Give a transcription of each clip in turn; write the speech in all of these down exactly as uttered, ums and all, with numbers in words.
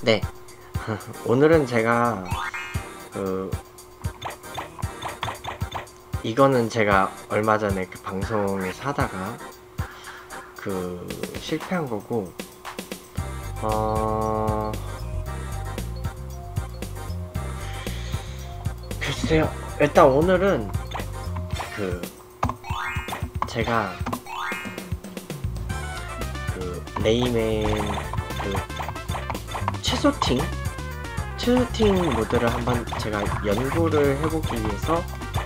네. 오늘은 제가 그 이거는 제가 얼마 전에 그 방송에서 하다가 그 실패한 거고, 어 글쎄요. 일단 오늘은 그 제가 그 레이맨 그 최소팅 최소팅 모드를 한번 제가 연구를 해보기 위해서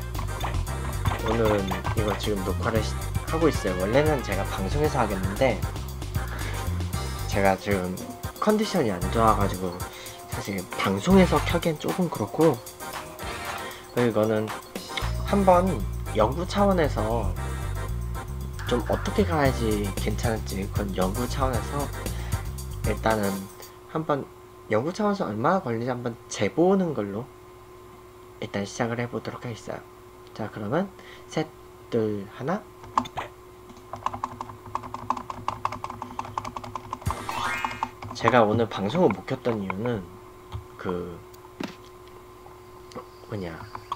오늘은 이거 지금 녹화를 시, 하고 있어요. 원래는 제가 방송에서 하겠는데 제가 지금 컨디션이 안 좋아가지고 사실 방송에서 켜기엔 조금 그렇고, 그리고 이거는 한번 연구 차원에서 좀 어떻게 가야지 괜찮을지 그건 연구 차원에서 일단은 한번 연구 차원에서 얼마나 걸리지 한번 재보는 걸로 일단 시작을 해보도록 하겠어요. 자, 그러면 셋, 둘, 하나. 제가 오늘 방송을 못 켰던 이유는 그 뭐냐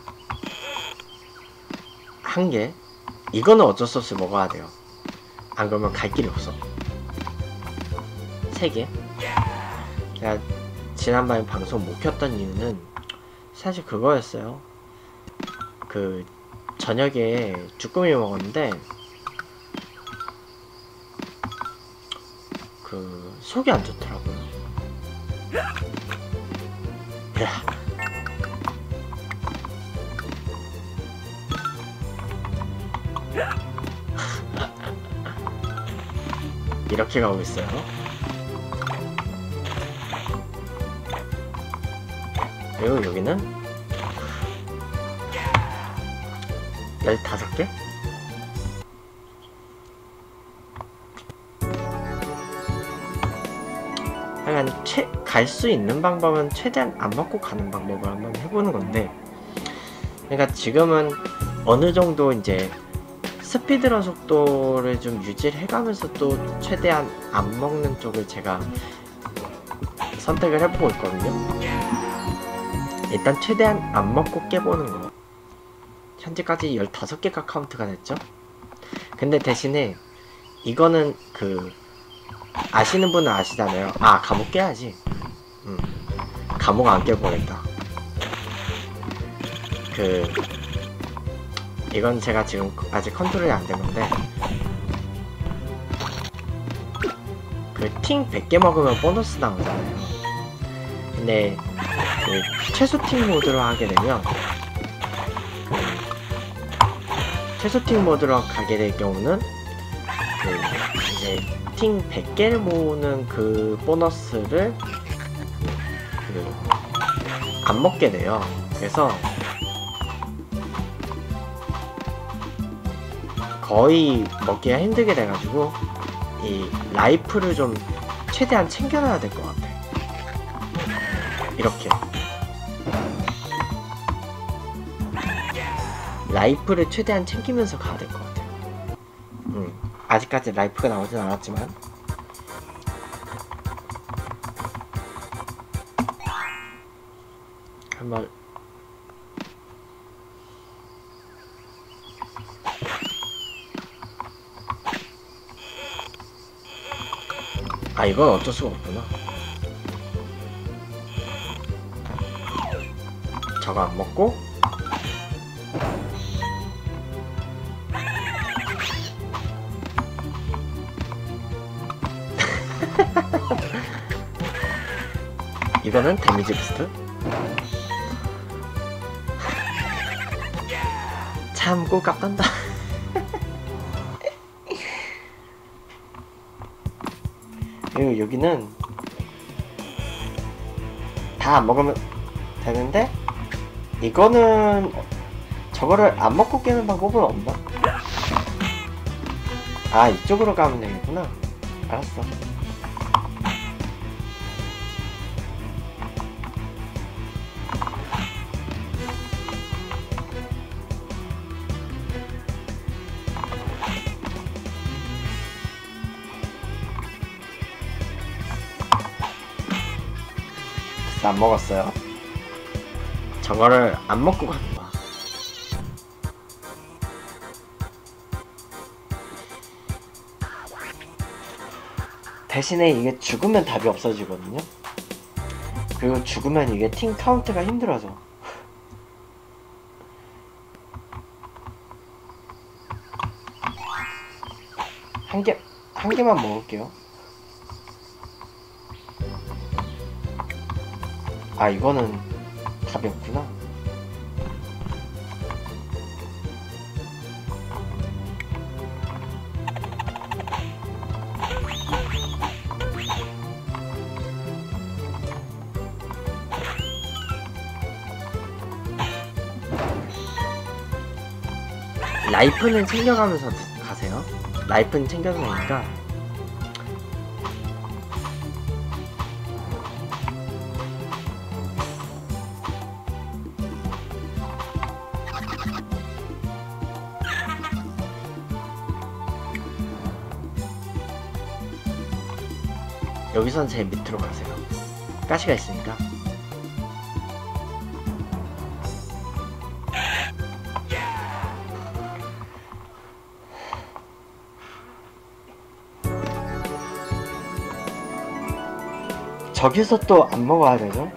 한 개, 이거는 어쩔 수 없이 먹어야 돼요. 안 그러면 갈 길이 없어. 세 개. 제가 지난번에 방송 못 켰던 이유는 사실 그거였어요. 그 저녁에 쭈꾸미 먹었는데 그 속이 안 좋더라고요. 야. 이렇게 가고 있어요. 그리고 여기는 열다섯 개? 하여간 최, 갈 수 있는 방법은 최대한 안 먹고 가는 방법을 한번 해보는 건데, 그러니까 지금은 어느 정도 이제 스피드런 속도를 좀 유지를 해가면서 또 최대한 안 먹는 쪽을 제가 선택을 해보고 있거든요. 일단 최대한 안 먹고 깨보는 거. 현재까지 열다섯 개가 카운트가 됐죠. 근데 대신에 이거는 그 아시는 분은 아시잖아요. 아, 감옥 깨야지. 음, 감옥 안 깨보겠다. 그 이건 제가 지금 아직 컨트롤이 안 되는데, 그 팅 백 개 먹으면 보너스 나오잖아요. 근데 그 최소팅 모드로 하게 되면 그 최소팅 모드로 가게 될 경우는 그 이제 팅 백 개를 모으는 그 보너스를 그 안 먹게 돼요. 그래서 거의 먹기가 힘들게 돼가지고 이 라이프를 좀 최대한 챙겨놔야 될 것 같아. 이렇게 라이프를 최대한 챙기면서 가야 될 것 같아요. 음, 아직까지 라이프가 나오진 않았지만 한번 아, 이건 어쩔 수가 없구나. 저거 안 먹고 이거는 데미지 부스트. 참 꼴값단다. 그리고 여기는 다 안 먹으면 되는데, 이거는 저거를 안 먹고 깨는 방법은 없나? 아, 이쪽으로 가면 되겠구나. 알았어. 아직도 안 먹었어요. 저거를 안 먹고 가는 거야. 대신에 이게 죽으면 답이 없어지거든요. 그리고 죽으면 이게 팀 카운트가 힘들어져. 한 개, 한 개만 먹을게요. 아, 이거는 답이 없구나. 라이프는 챙겨가면서 가세요. 라이프는 챙겨서 가니까. 여기선 제일 밑으로 가세요. 가시가 있으니까. 저기서 또 안 먹어야 되죠?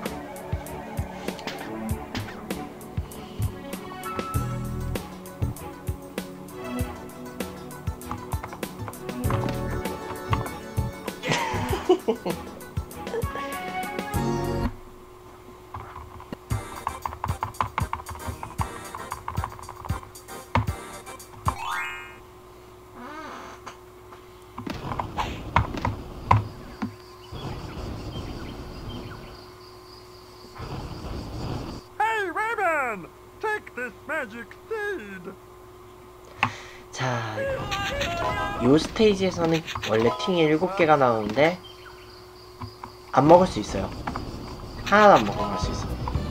자, 요 스테이지에서는 원래 팅이 일곱 개가 나오는데 안 먹을 수 있어요. 하나도 안 먹고 갈 수 있어.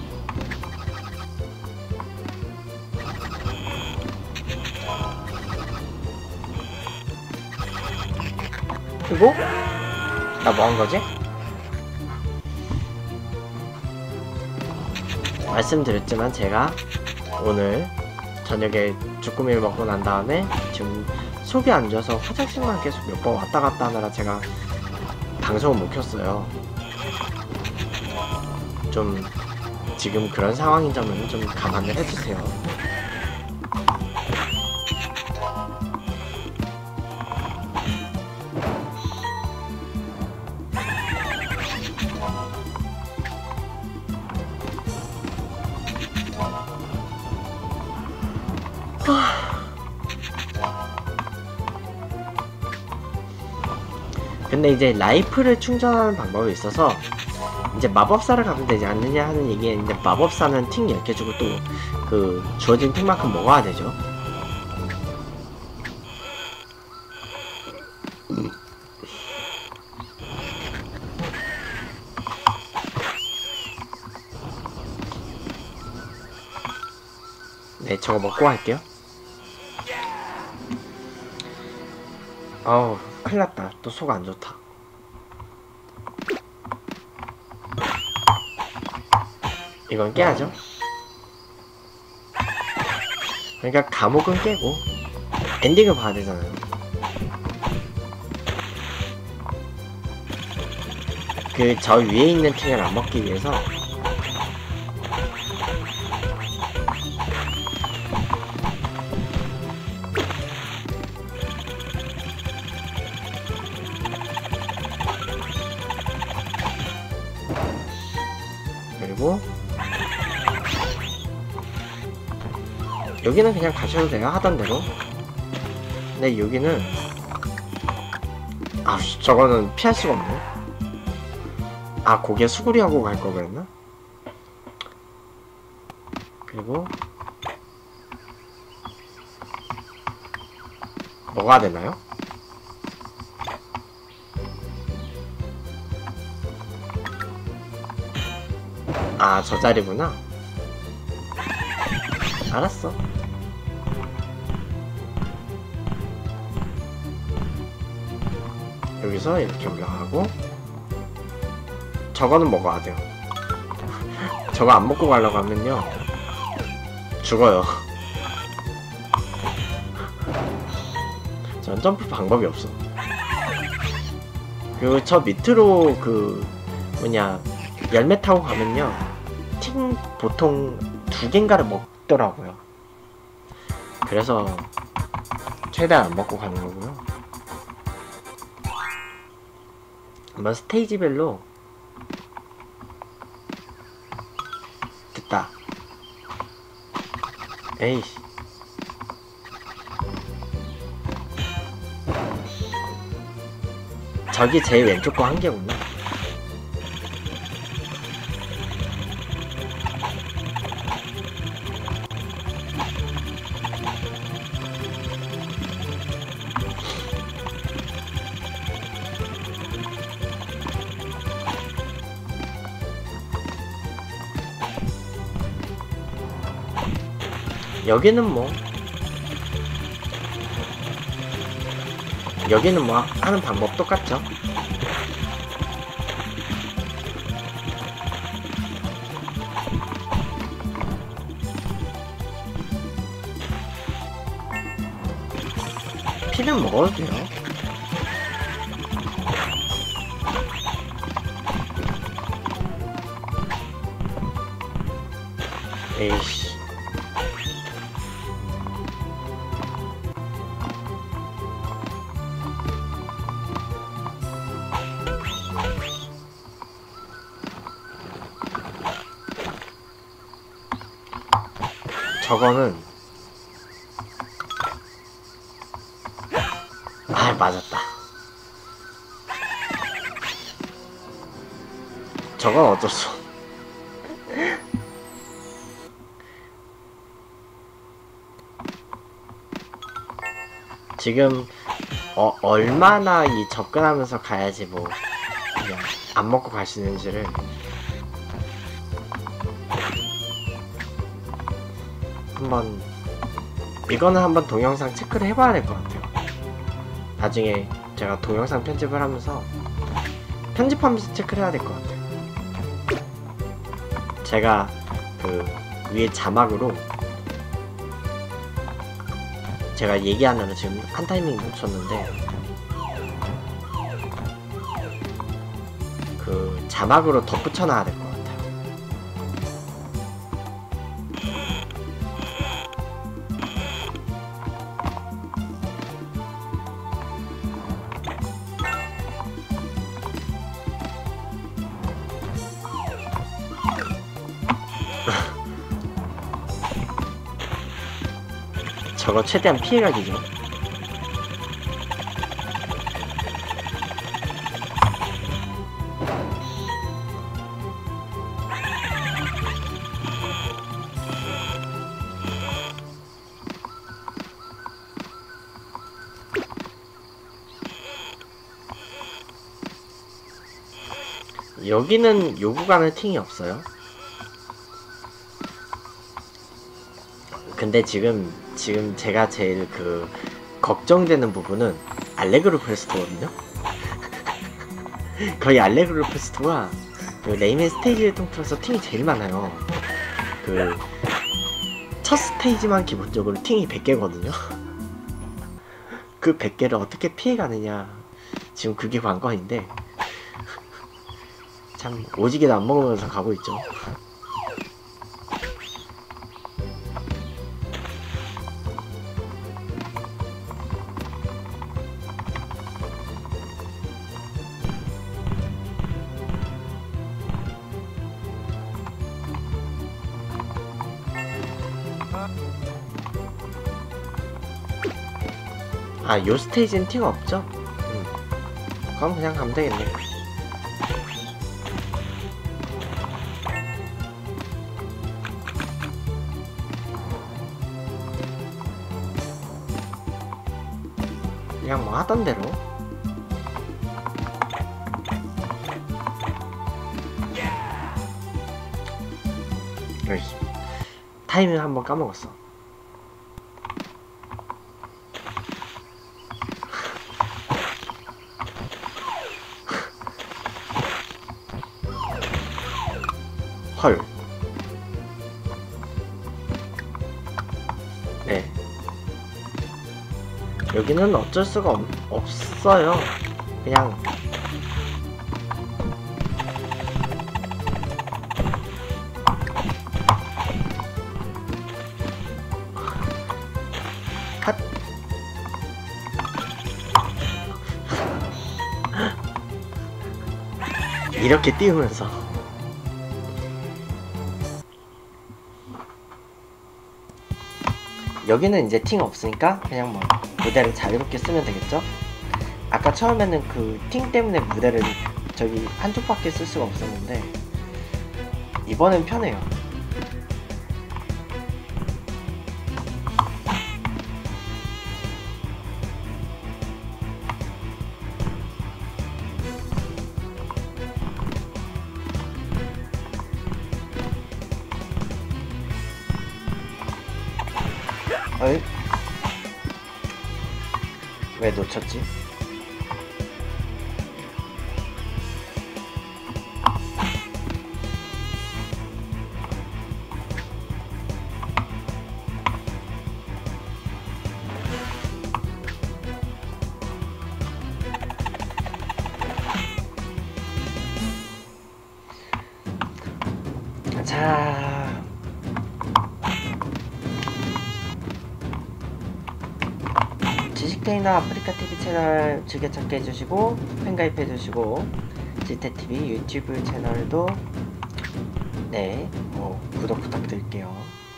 그리고 나 뭐 한 거지? 말씀드렸지만 제가 오늘 저녁에 주꾸미를 먹고 난 다음에 지금 속이 안 좋아서 화장실만 계속 몇 번 왔다 갔다 하느라 제가 방송을 못 켰어요. 좀 지금 그런 상황인 점은 좀 감안을 해주세요. 근데 이제 라이프를 충전하는 방법이 있어서 이제 마법사를 가면 되지 않느냐 하는 얘기인데, 마법사는 팅 열 개 주고 또 그 주어진 팅만큼 먹어야 되죠. 네, 저거 먹고 할게요. 어우, 큰일났다. 또 속 안좋다. 이건 깨야죠. 그러니까 감옥은 깨고 엔딩을 봐야 되잖아요. 그 저 위에 있는 팅을 안 먹기 위해서 그리고 여기는 그냥 가셔도 돼요, 하던 대로. 근데 여기는 아, 저거는 피할 수가 없네. 아, 고개 수구리하고 갈 거 그랬나? 그리고 뭐가 되나요? 아, 저 자리구나. 알았어. 여기서 이렇게 올라가고 저거는 먹어야 돼요. 저거 안 먹고 가려고 하면요 죽어요. 전 점프 방법이 없어. 그리고 저 밑으로 그 뭐냐 열매 타고 가면요 팀 보통 두 개인가를 먹더라고요. 그래서 최대한 안 먹고 가는 거고요. 한번 스테이지별로 됐다. 에이씨. 저기 제일 왼쪽 거 한 개구나. 여기는 뭐 여기는 뭐 하는 방법 똑같죠? 피는 먹어도 돼요. 에이씨. 저거는 아 맞았다. 저건 어쩔 수 없. 지금 어, 얼마나 이 접근하면서 가야지 뭐 그냥 안 먹고 갈 수 있는지를 한번 이거는 한번 동영상 체크를 해봐야 될 것 같아요. 나중에 제가 동영상 편집을 하면서 편집하면서 체크를 해야 될 것 같아요. 제가 그 위에 자막으로 제가 얘기하느라 지금 한 타이밍 놓쳤는데 그 자막으로 덧붙여 놔야 될 것 같아요. 저거 최대한 피해가기죠. 여기는 요 구간은 팅이 없어요. 근데 지금 지금 제가 제일 그 걱정되는 부분은 알레그로 퀘스트거든요. 거의 알레그로 퀘스트와 그 레이맨 스테이지를 통틀어서 팅이 제일 많아요. 그 첫 스테이지만 기본적으로 팅이 백 개거든요. 그 백 개를 어떻게 피해가느냐 지금 그게 관건인데 참 오지게도 안 먹으면서 가고 있죠. 아, 요 스테이지는 팅 없죠? 음. 그럼 그냥 가면 되겠네. 그냥 뭐 하던 대로. 여기 타이밍 한번 까먹었어. 헐. 여기는 어쩔 수가 없, 없어요. 그냥 핫 이렇게 띄우면서 여기는 이제 팅 없으니까 그냥 뭐 무대를 자유롭게 쓰면 되겠죠? 아까 처음에는 그 팅 때문에 무대를 저기 한쪽밖에 쓸 수가 없었는데 이번엔 편해요. 어이? 왜 놓쳤지? 자, 지식테이너 아프리카티비 채널 즐겨찾기 해주시고 팬가입해주시고 지테티비 유튜브 채널도 네, 뭐 구독 부탁드릴게요.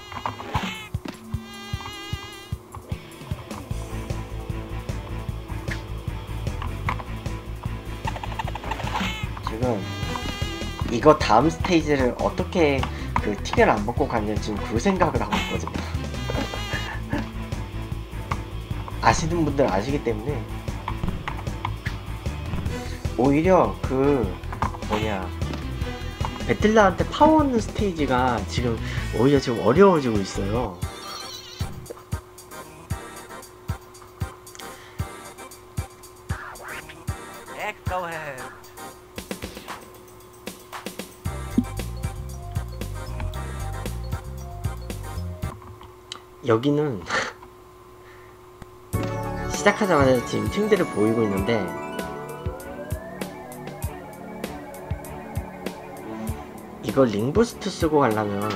지금 이거 다음 스테이지를 어떻게 그 티를 안 벗고 가냐 지금 그 생각을 하고 있거든요. 아시는 분들 아시기 때문에 오히려 그 뭐냐 배틀라한테 파워 얻는 스테이지가 지금 오히려 지금 어려워지고 있어요. 여기는 시작하자마자 지금 팀들을 보이고 있는데 이걸 링부스트 쓰고 가려면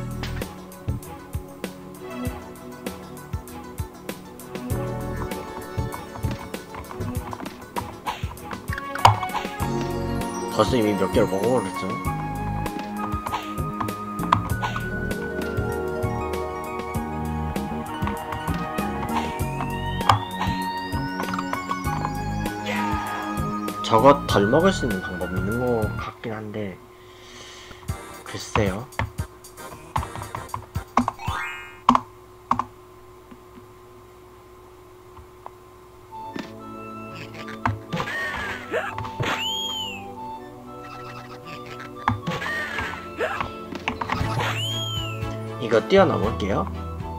벌써 이미 몇 개를 먹어버렸죠. 저거 덜 먹을 수 있는 방법이 있는 것 같긴 한데 글쎄요. 이거 뛰어넘을게요.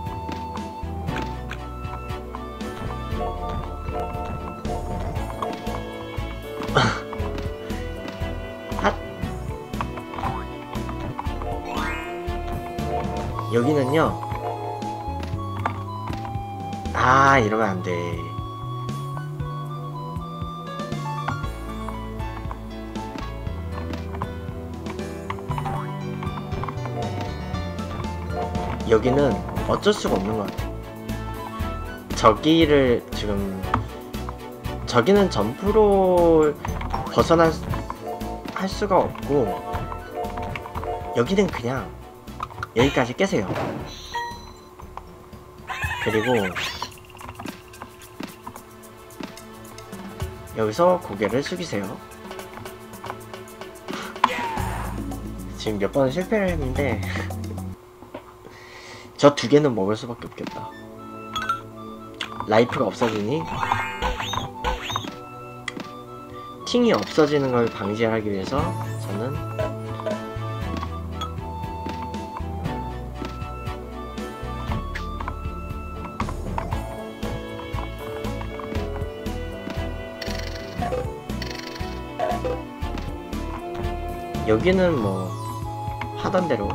여기는요. 아, 이러면 안 돼. 여기는 어쩔 수가 없는 것 같아. 저기를 지금 저기는 점프로 벗어날 할 수가 없고 여기는 그냥 여기까지 깨세요. 그리고 여기서 고개를 숙이세요. 지금 몇 번은 실패를 했는데 저 두 개는 먹을 수밖에 없겠다. 라이프가 없어지니 팅이 없어지는 걸 방지하기 위해서 저는 여기는 뭐 하던 대로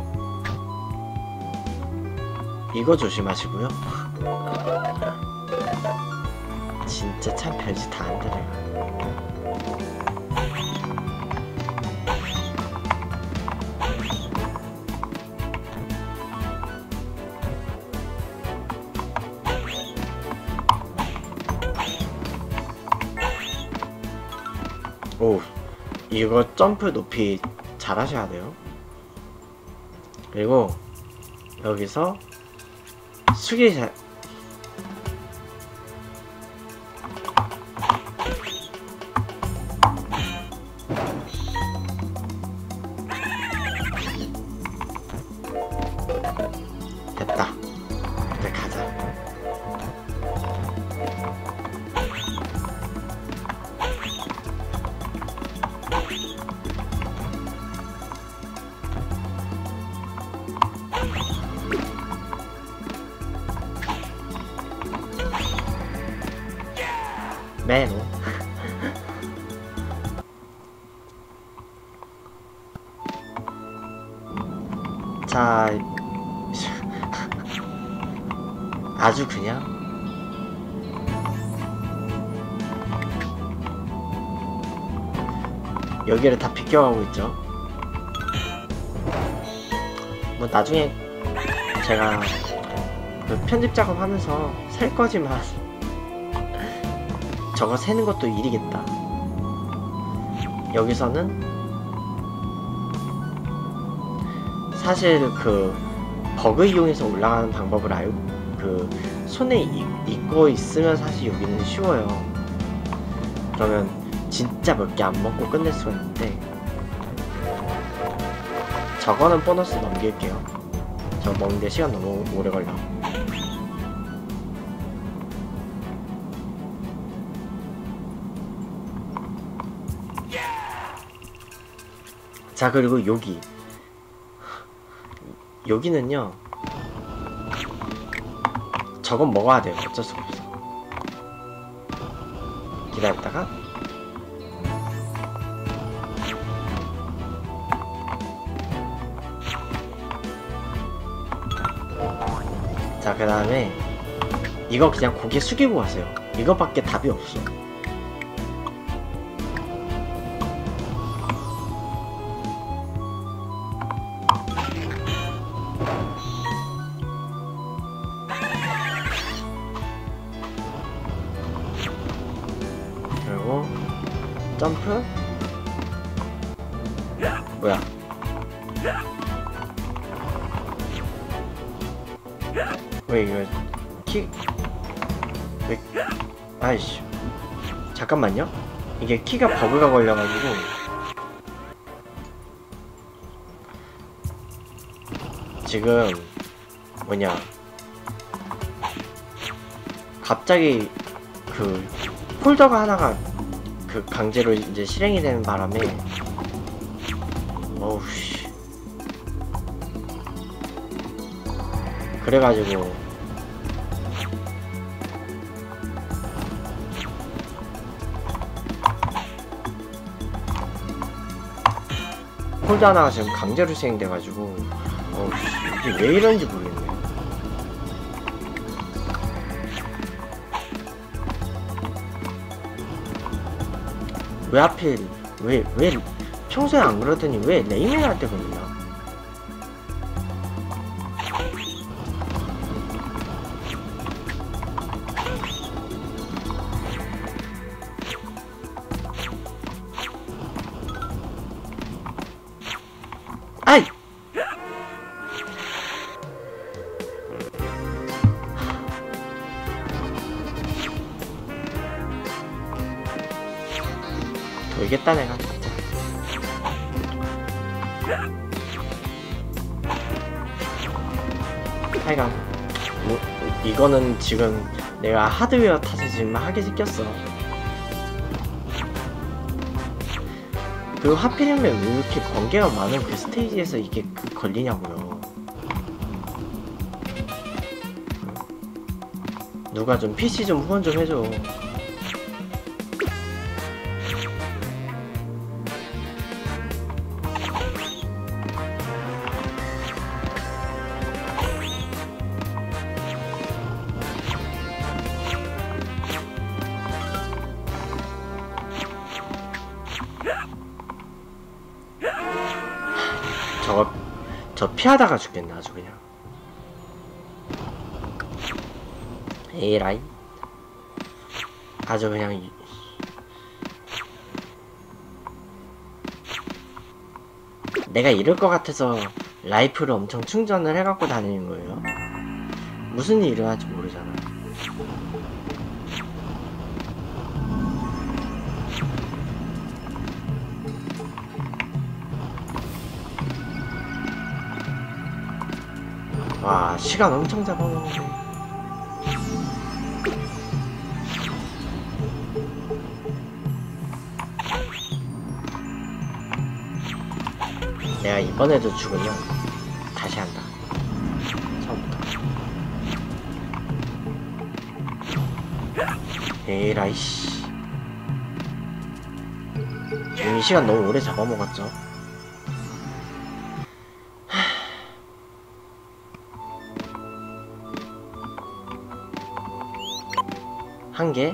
이거 조심하시고요. 진짜 참 별짓 다 한다 내가. 오, 이거 점프 높이 잘 하셔야 돼요. 그리고 여기서 숙이 잘 됐다. 이제 가자. 매로. 자, 아주 그냥 여기를 다 비껴가고 있죠. 뭐 나중에 제가 그 편집 작업하면서 셀 거지만 저거 세는 것도 일이겠다. 여기서는 사실 그 버그 이용해서 올라가는 방법을 알고 그 손에 이, 잊고 있으면 사실 여기는 쉬워요. 그러면 진짜 몇 개 안 먹고 끝낼 수가 있는데 저거는 보너스 넘길게요. 저거 먹는데 시간 너무 오래 걸려. 자, 그리고 여기 여기는요 저건 먹어야 돼요. 어쩔 수가 없어. 기다렸다가 자, 그 다음에 이거 그냥 고개 숙이고 가세요. 이거밖에 답이 없어. 그리고 점프. 뭐야? 왜 이거 키... 왜... 아이씨, 잠깐만요. 이게 키가 버그가 걸려가지고 지금 뭐냐 갑자기 그 폴더가 하나가 그 강제로 이제 실행이 되는 바람에 어우씨 그래가지고 폴더 하나가 지금 강제로 실행돼가지고 어우씨 이게 왜 이런지 모르겠네. 왜 하필 왜 왜 평소에 안 그러더니 왜 레이밍 할 때 그러냐. 아이! 돌겠다 내가 진짜. 하여간 뭐 이거는 지금 내가 하드웨어 탓을 지금 하게 시켰어. 그 하필이면 왜 이렇게 번개가 많은 그 스테이지에서 이게 그 걸리냐고요. 누가 좀 피씨 좀 후원 좀 해줘. 저거 저 피하다가 죽겠네 아주 그냥. 에라이 아주 그냥 이... 내가 이럴 것 같아서 라이프를 엄청 충전을 해갖고 다니는 거예요. 무슨 일이 일어날지 모르잖아. 와, 시간 엄청 잡아먹는데. 내가 이번에도 죽으면 다시 한다. 처음부터. 에라이씨. 이미 시간 너무 오래 잡아먹었죠. 한 개.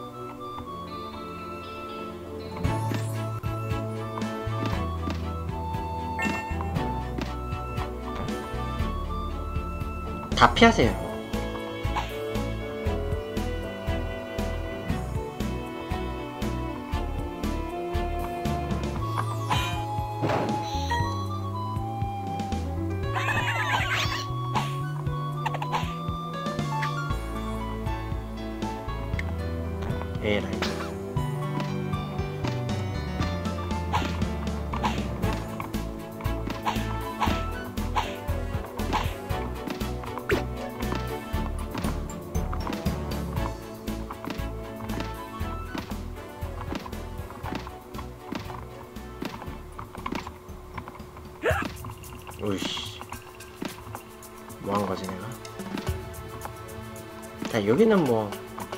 다 피하세요. 에라이. 으이씨, 뭐한 거지 내가? 자, 여기는 뭐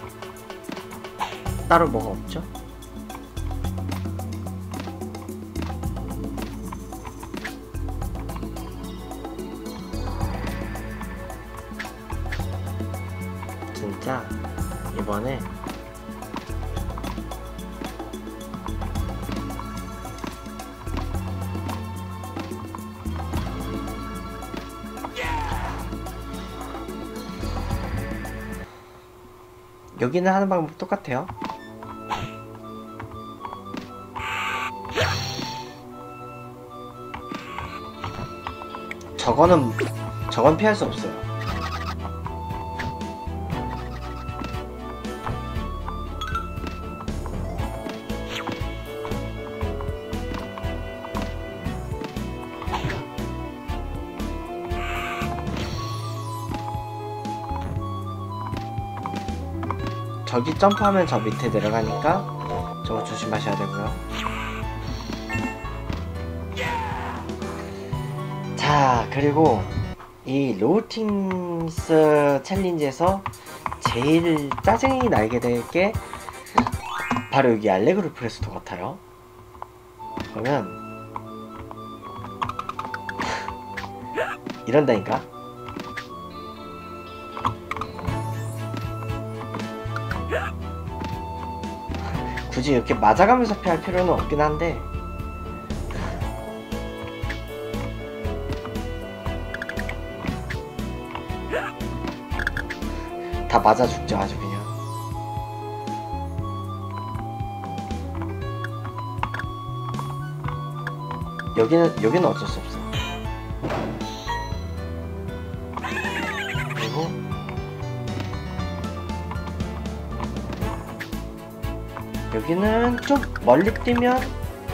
따로 뭐가 없죠? 진짜 이번에 여기는 하는 방법 똑같아요. 저거는 저건 피할 수 없어요. 저기 점프하면 저 밑에 내려가니까 저거 조심하셔야 되고요. 자, 그리고 이 로우팅스 챌린지에서 제일 짜증이 나게 될 게 바로 여기 알레그로 프레스토 같아요. 그러면 이런다니까? 굳이 이렇게 맞아가면서 피할 필요는 없긴 한데 다 맞아 죽죠 아주 그냥. 여기는 여기는 어쩔 수 없어. 그리고 여기는 좀 멀리 뛰면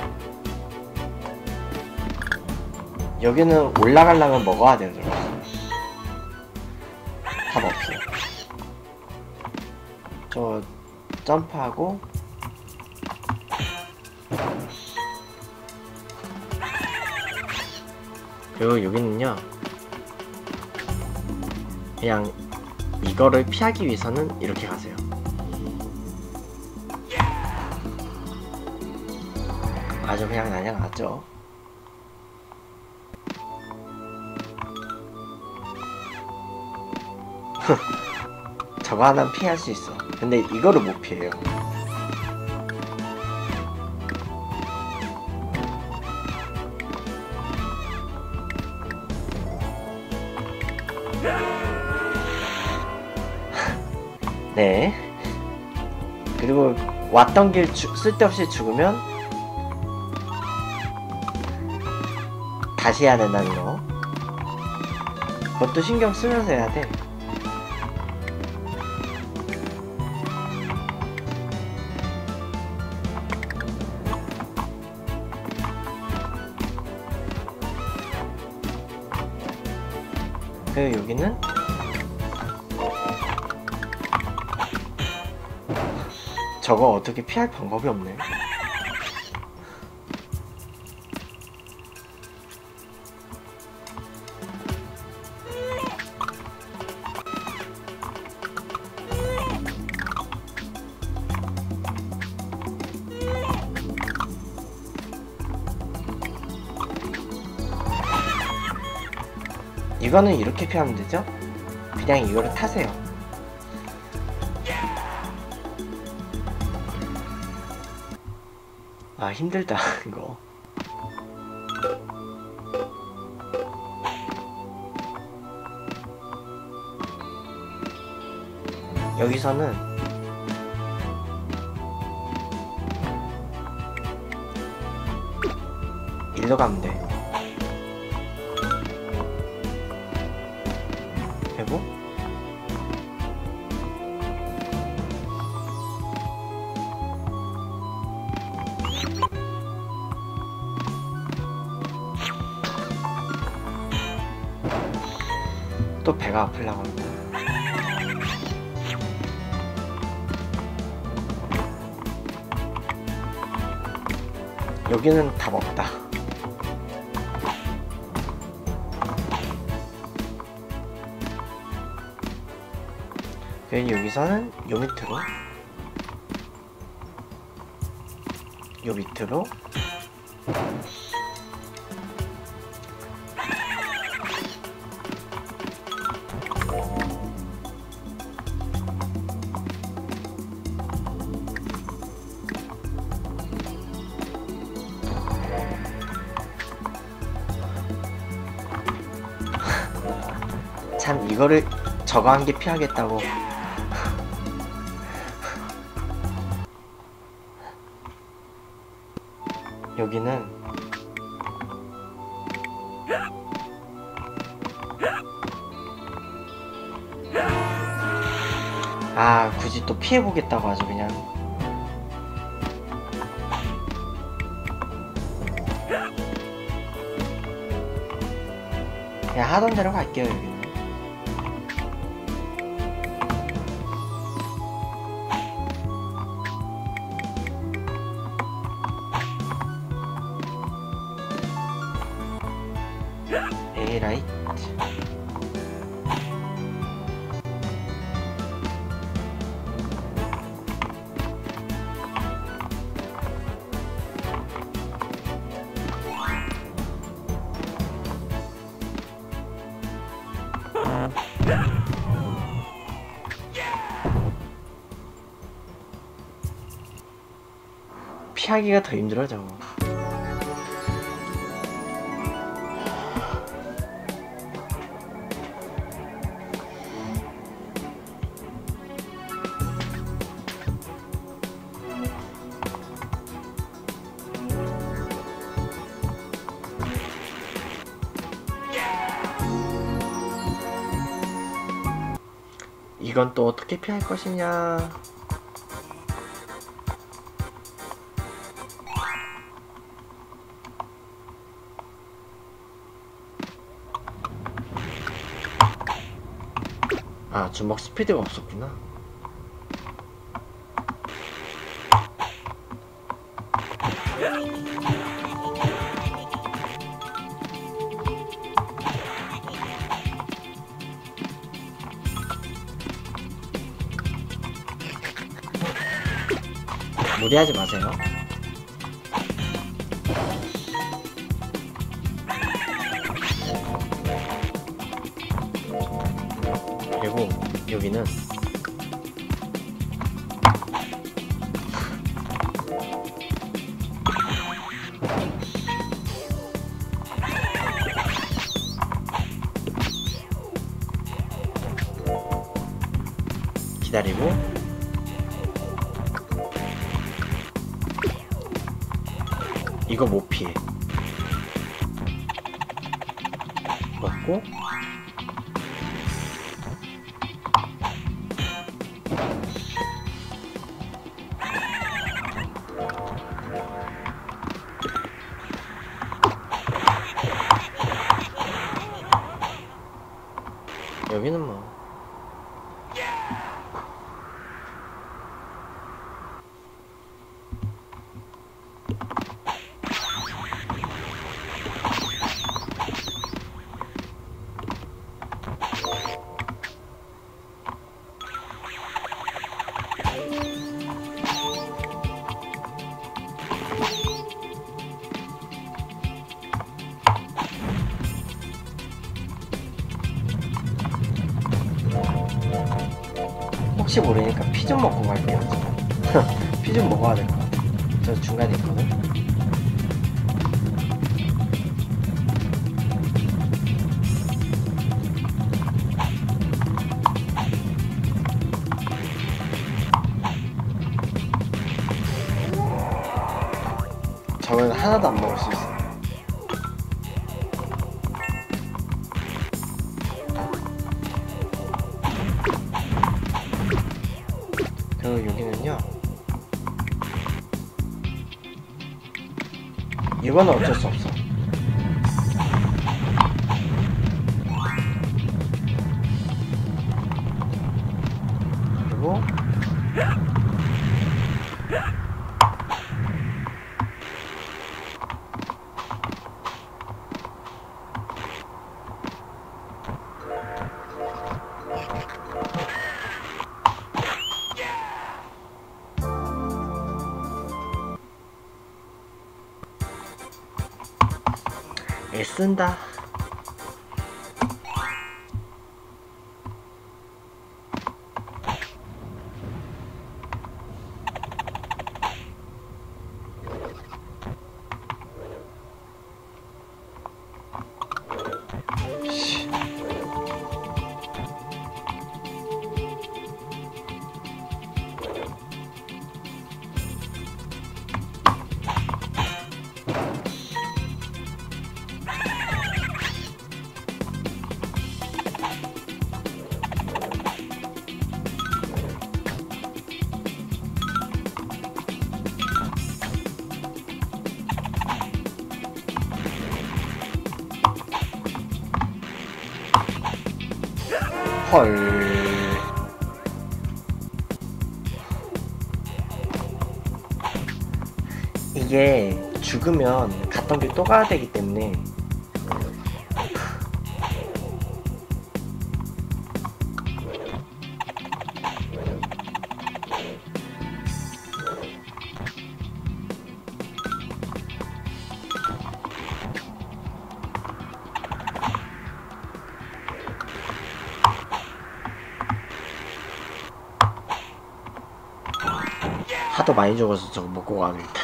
여기는 올라가려면 먹어야 되더라고. 답 없어요. 저 점프하고 그리고 여기는요 그냥 이거를 피하기 위해서는 이렇게 가세요. 아주 그냥 난장났죠. 저거 하나는 피할 수 있어. 근데 이거를 못 피해요. 네. 그리고 왔던 길 주, 쓸데없이 죽으면 다시 해야 된다는 거. 그것도 신경 쓰면서 해야 돼. 그리고 여기는 저거 어떻게 피할 방법이 없네. 이거는 이렇게 피하면 되죠? 그냥 이거를 타세요. 아, 힘들다 이거. 여기서는 일로 가면 돼. 되고 또 배가 아플라고 합니다. 여기는 답 없다. 그래서 여기서는 요 밑으로 요 밑으로 참 이거를 저거 한 개 피하겠다고. 여기는 아 굳이 또 피해보겠다고 아주 그냥. 그냥 하던 대로 갈게요. 여기는 에이라이트. 피하기가 더 힘들어 저거. 이건 또 어떻게 피할 것이냐. 아, 주먹 스피드가 없었구나. 무리하지 마세요. 그리고 여기는 기다리고 이거 못 피해. 먹고 여기는 뭐 혹시 모르니까 피 좀 먹고 갈게요. 피 좀 먹어야 될 것 같아. 저 중간에 있거든. 저는 하나도 안 먹을 수 있어. 그리고 여기는요, 이거는 어쩔 수 없어. 그리고 애쓴다. 헐. 이게 죽으면 갔던 길 또 가야 되기 때문에 하도 많이 죽어서 저거 먹고 가야겠다.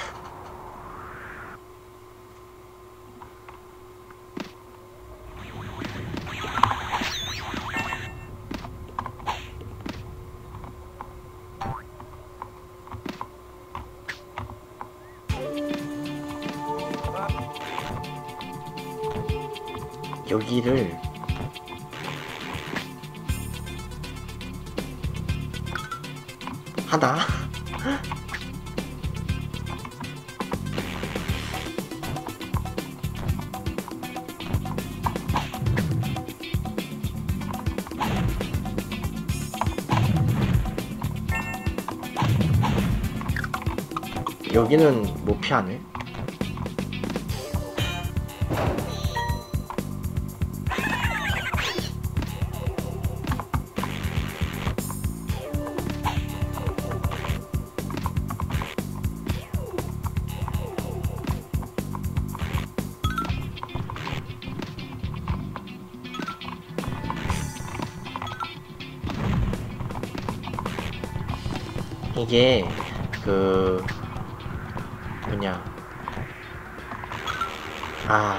여기를 하나? 여기는 못 피하네. 이게 그 뭐냐 아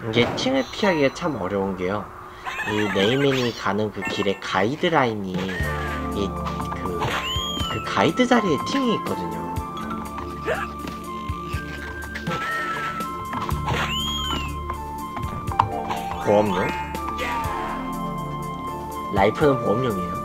이게 팅을 피하기가 참 어려운 게요. 이 네이맨이 가는 그 길에 가이드라인이 이 그 그 가이드 자리에 팅이 있거든요. 보험용? 라이프는 보험용이에요.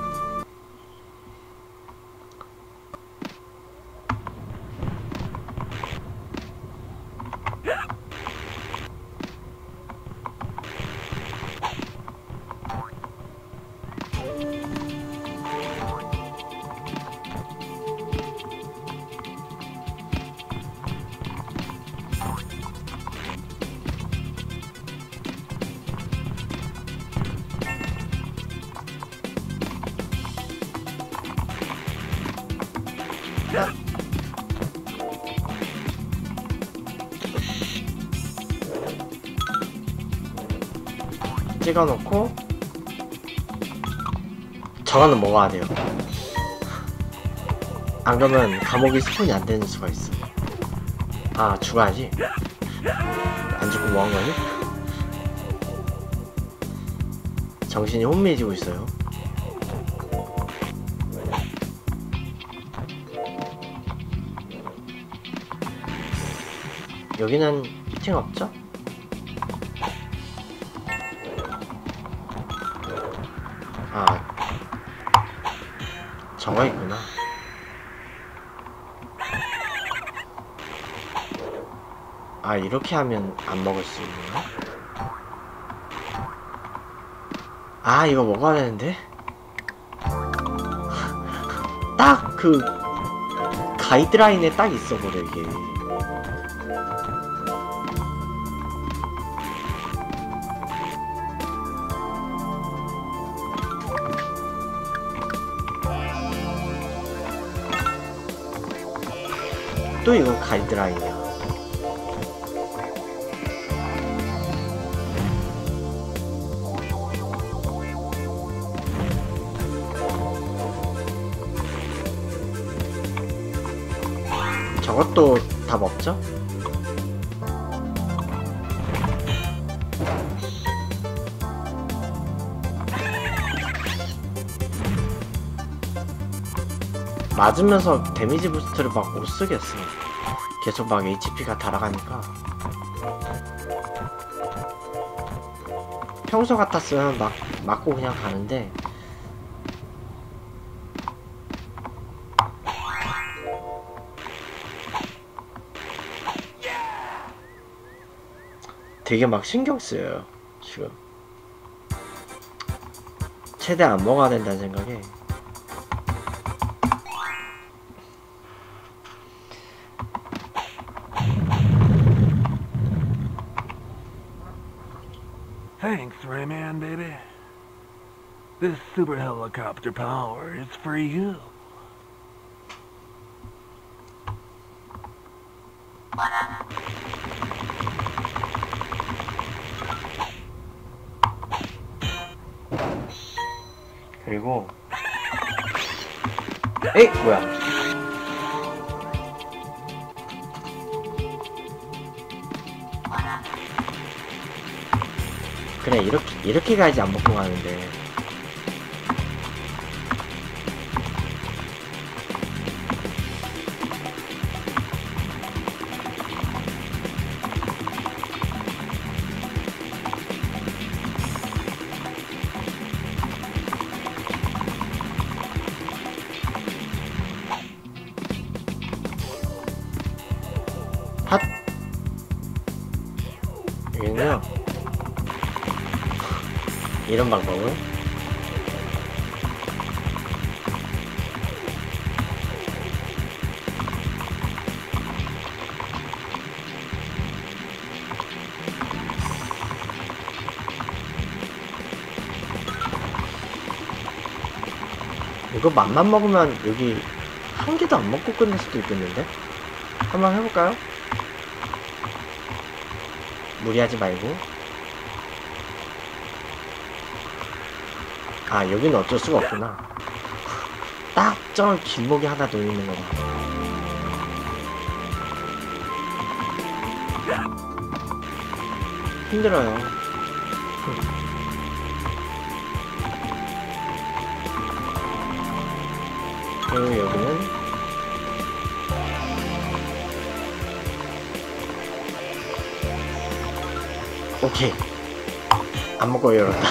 찍어놓고 저거는 먹어야 돼요. 안 그러면 감옥이 스폰이 안 되는 수가 있어. 아, 죽어야지. 안 죽고 뭐한 거니? 정신이 혼미해지고 있어요. 여기는 팅 없죠? 아, 저거 있구나. 아, 이렇게 하면 안 먹을 수 있나? 아, 이거 먹어야 되는데? 딱 그 가이드라인에 딱 있어버려 이게. 또 이건 가이드라인이야. 저것도 답 없죠? 맞으면서 데미지 부스트를 막 못 쓰겠어. 계속 막 에이치피가 달아가니까. 평소 같았으면 막 맞고 그냥 가는데 되게 막 신경 쓰여요 지금. 최대한 안 먹어야 된다는 생각에. Thanks, Rayman, baby. This super helicopter power is for you. 그리고 에이 뭐야. 그래 이렇게 이렇게 가야지 안 먹고 가는데. 핫. 여기는요 이런 방법을 이거 맘만 먹으면 여기 한 개도 안 먹고 끝낼 수도 있겠는데? 한번 해볼까요? 무리하지 말고. 아 여기는 어쩔 수가 없구나. 딱 저 길목에 하나 더 있는 거봐. 힘들어요. 그리고 여기는 오케이. 안 먹고 열었다.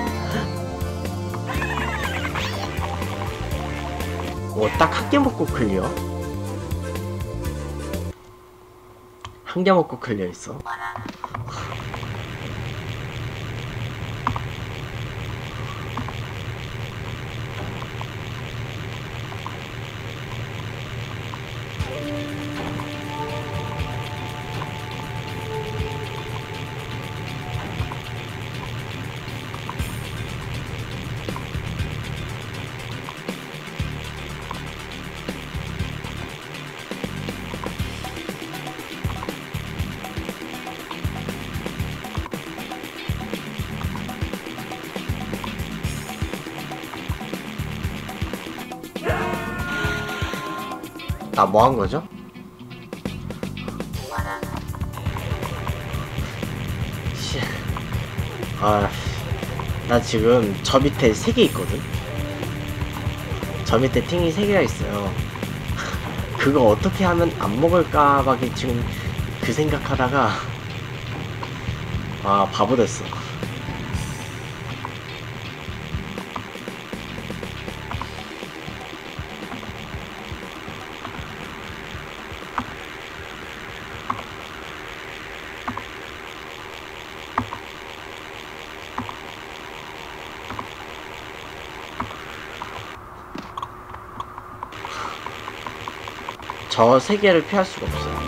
오, 딱 한 개 먹고 클리어? 한 개 먹고 클리어 있어. 나 뭐 한 거죠? 씨. 아, 나 지금 저 밑에 세 개 있거든? 저 밑에 팅이 세 개가 있어요. 그거 어떻게 하면 안 먹을까 막 지금 그 생각하다가 아, 바보 됐어. 저 세 개를 피할 수가 없어요.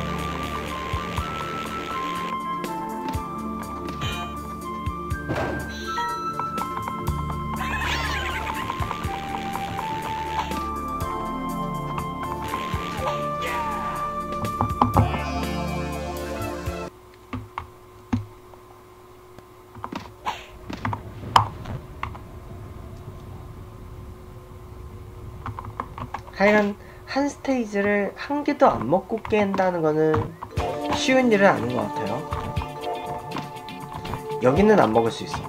하여간 한 스테이지를 한 개도 안 먹고 깬다는 거는 쉬운 일은 아닌 것 같아요. 여기는 안 먹을 수 있어.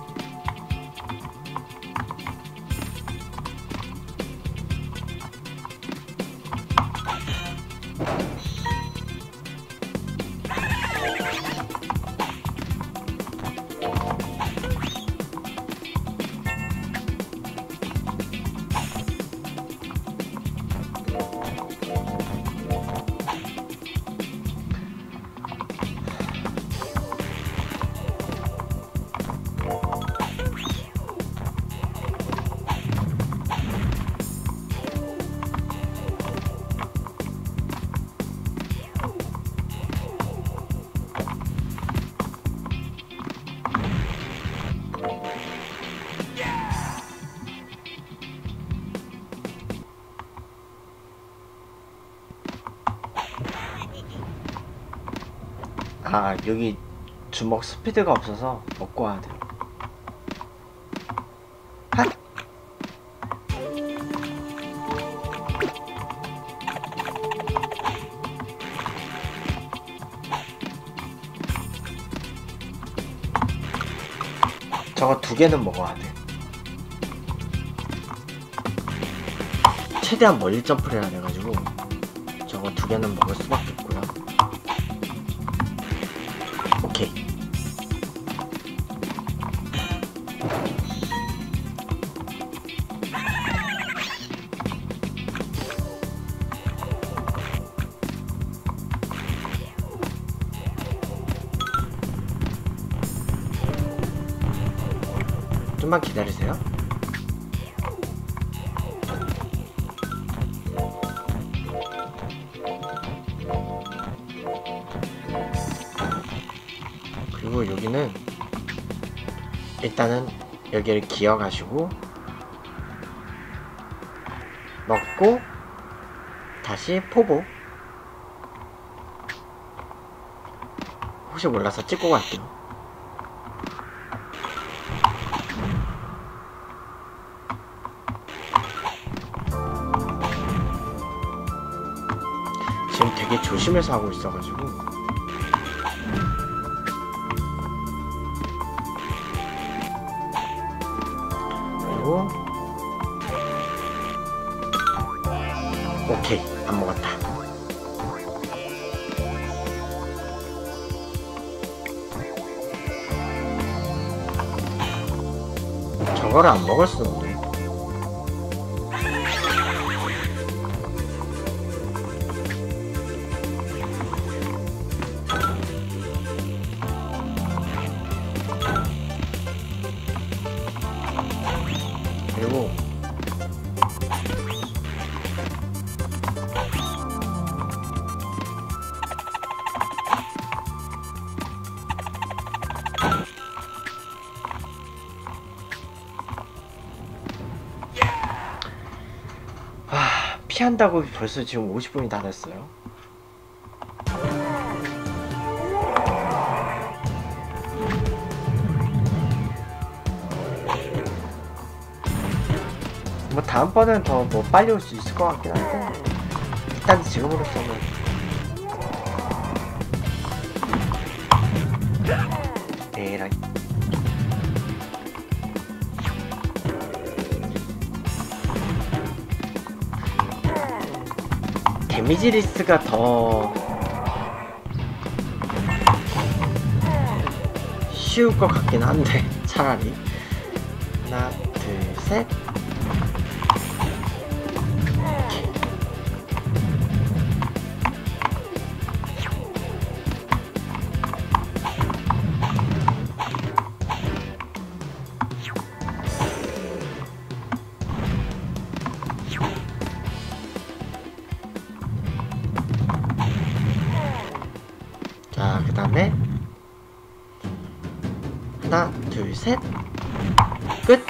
아, 여기 주먹 스피드가 없어서 먹고 와야 돼요. 핫! 저거 두 개는 먹어야 돼. 최대한 멀리 점프를 해야 돼가지고 저거 두 개는 먹을 수밖에 없고요. 오케이. 좀만 기다리세요. 그리고 여기는 일단은 여기를 기어가시고 먹고 다시 포보. 혹시 몰라서 찍고 갈게요. 지금 되게 조심해서 하고 있어가지고 안 먹었다. 저거를 안 먹을 수 없네. 그리고 아, 피한다고 벌써 지금 오십 분이 다 됐어요. 뭐 다음번엔 더 뭐 빨리 올 수 있을 것 같긴 한데 일단 지금으로서는 에라이. 데미지 리스가 더 쉬울 것 같긴 한데 차라리. 하나 둘 셋. 자, 그 다음에 하나, 둘, 셋, 끝!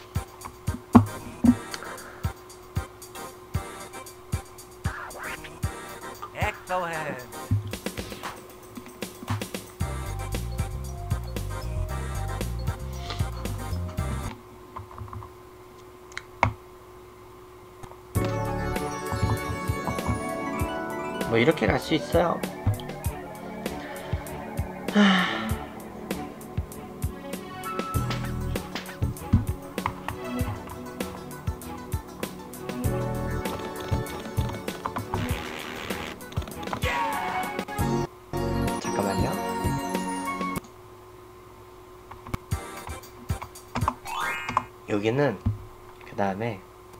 Excellent. 뭐 이렇게 갈 수 있어요. 하... 잠깐만요. 여기는 그 다음에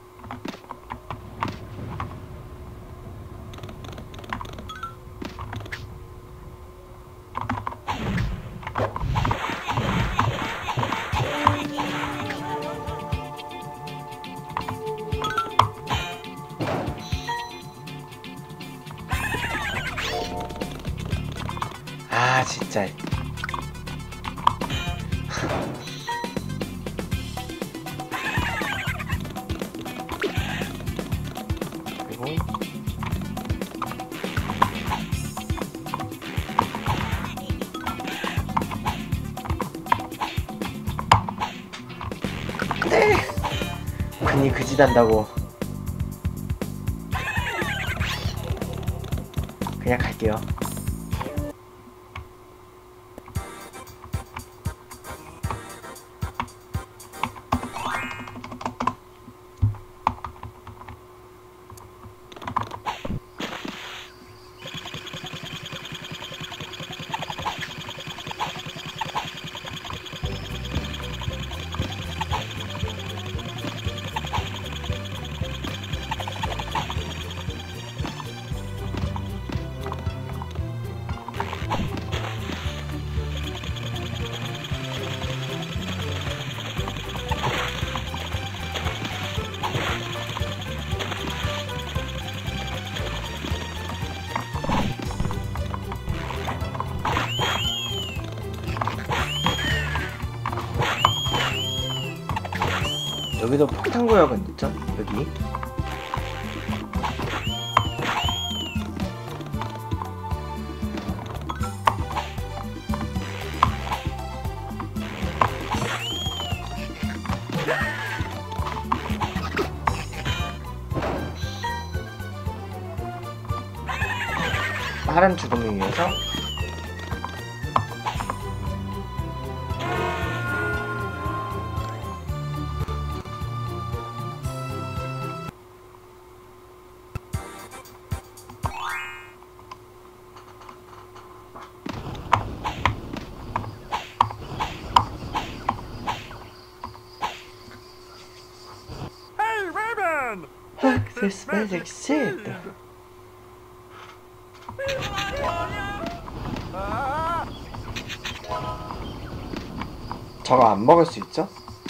아 진짜 그리고 네 괜히 그짓 한다고 그냥 갈게요. 여기도 폭탄 구역은 있죠? 여기 빠른 죽음을 위해서 This magic shit. 저거 안 먹을 수 있죠?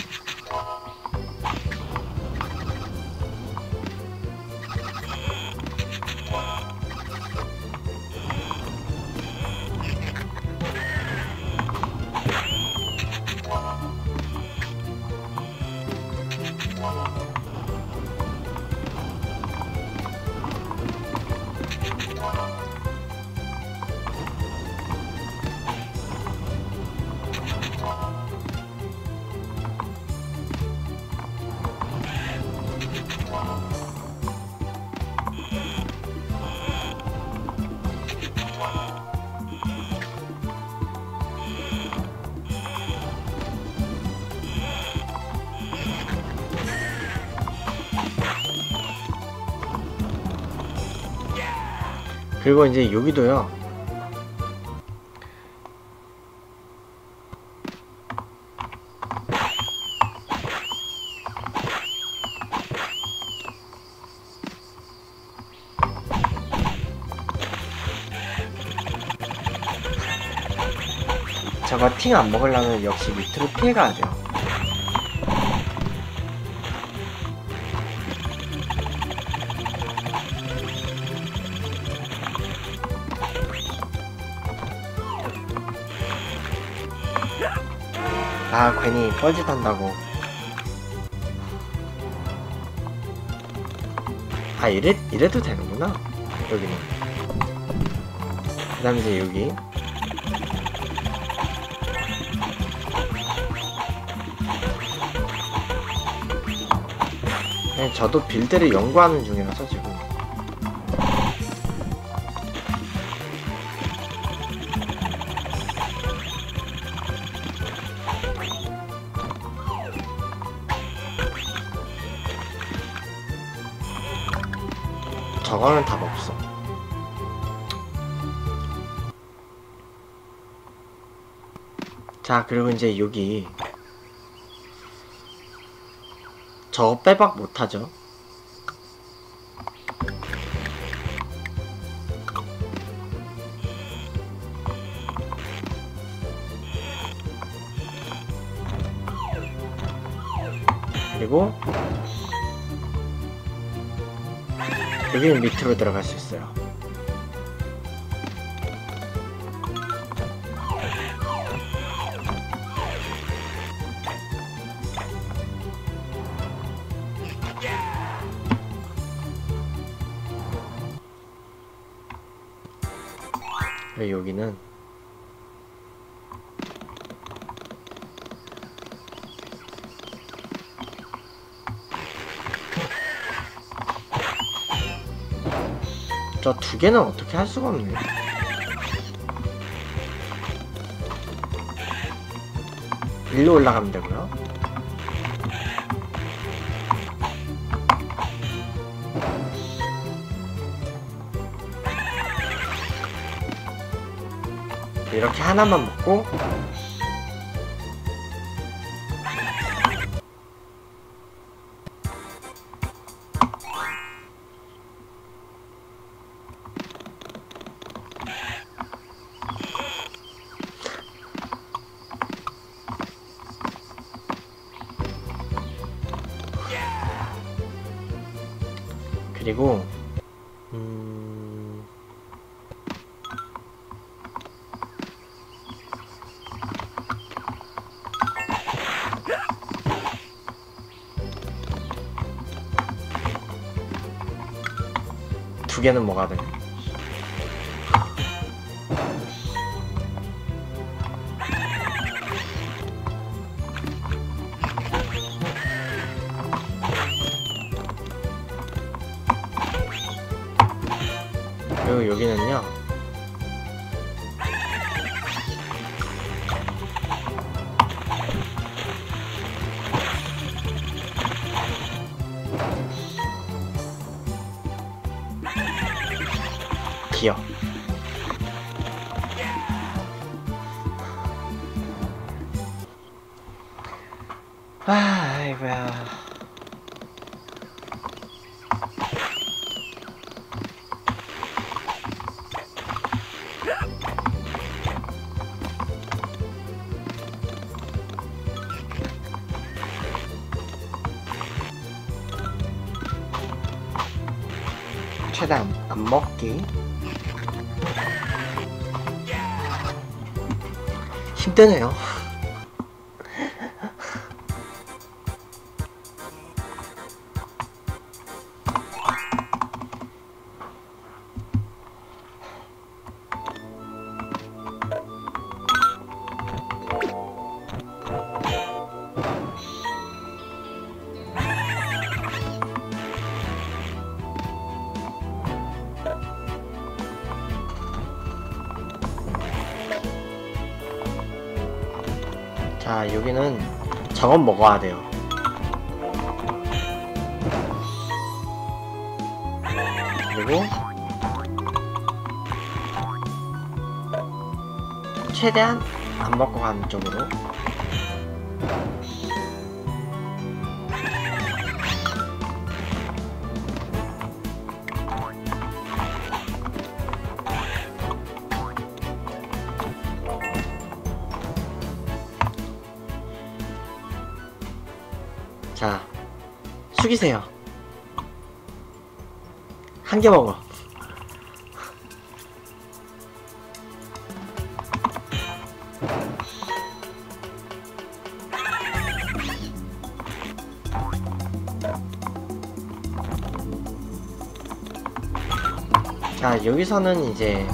그리고 이제 여기도요. 저거 팅 안 먹으려면 역시 밑으로 피해가야 돼요. 아, 괜히 뻘짓한다고. 아, 이래, 이래도 되는구나. 여기는. 그 다음에 이제 여기. 네, 저도 빌드를 연구하는 중이라서 지금. 저거는 답 없어. 자, 그리고 이제 여기 저거 빼박 못하죠. 그리고 여기는 밑으로 들어갈 수 있어요. 그리고 여기는 저 두 개는 어떻게 할 수가 없네. 일로 올라가면 되고요. 이렇게 하나만 먹고 그리고 음... 두 개는 뭐가 돼? 그리고 여기는요. 기어. 아, 아이고야. 최대한 안 먹기. 힘드네요. 자, 여기는 저건 먹어야 돼요. 그리고 최대한 안 먹고 가는 쪽으로. 자, 숙이세요. 한 개 먹어. 자, 여기서는 이제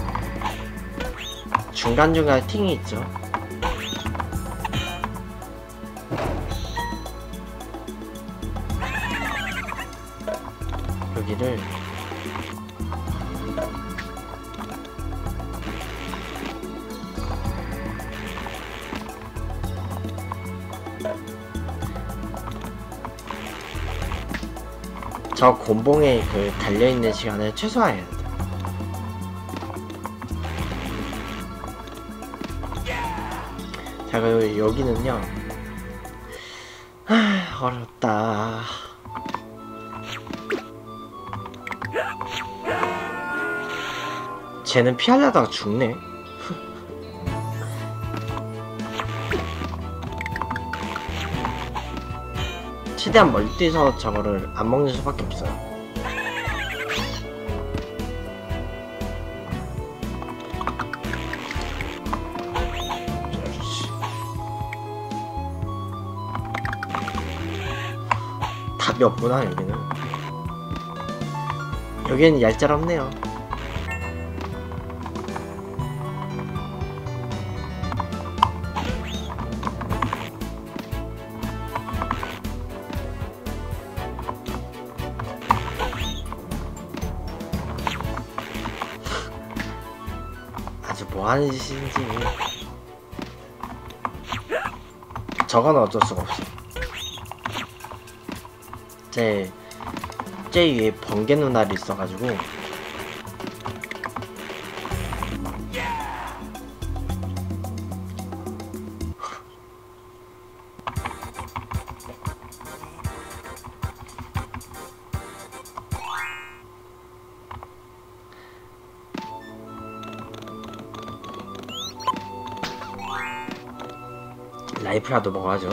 중간중간 팅이 있죠. 여기를 저 곤봉에 그 달려있는 시간을 최소화해야 돼. 자, 그리고 여기는요. 하, 어렵다. 쟤는 피하려다가 죽네. 최대한 멀리서 저거를 안 먹는 수밖에 없어요. 답이 없구나. 여기는 여기는 얄짤없네요. 아주 뭐하는 짓인지. 저건 어쩔 수가 없어. 제, 제 위에 번개 눈알이 있어가지고. 라이프라도 먹어야죠.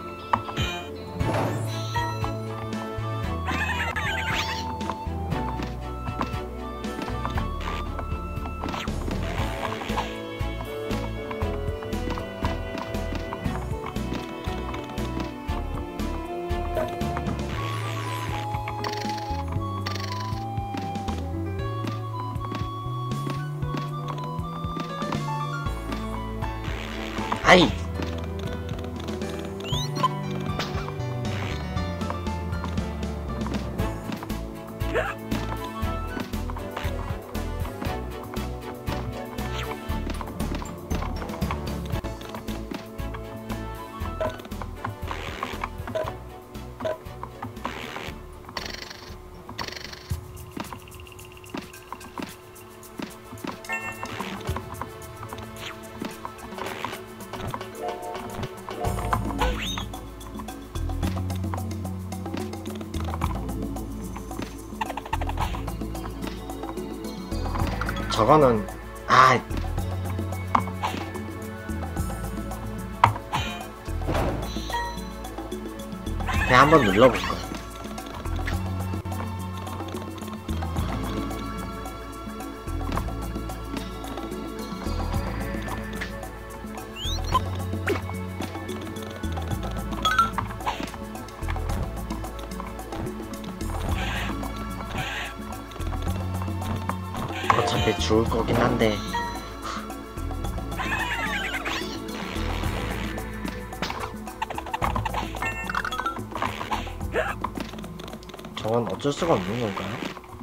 아이! 저거는 아 그냥 한번 눌러볼까. 이제 죽을 거긴 한데 저건 어쩔 수가 없는 건가요?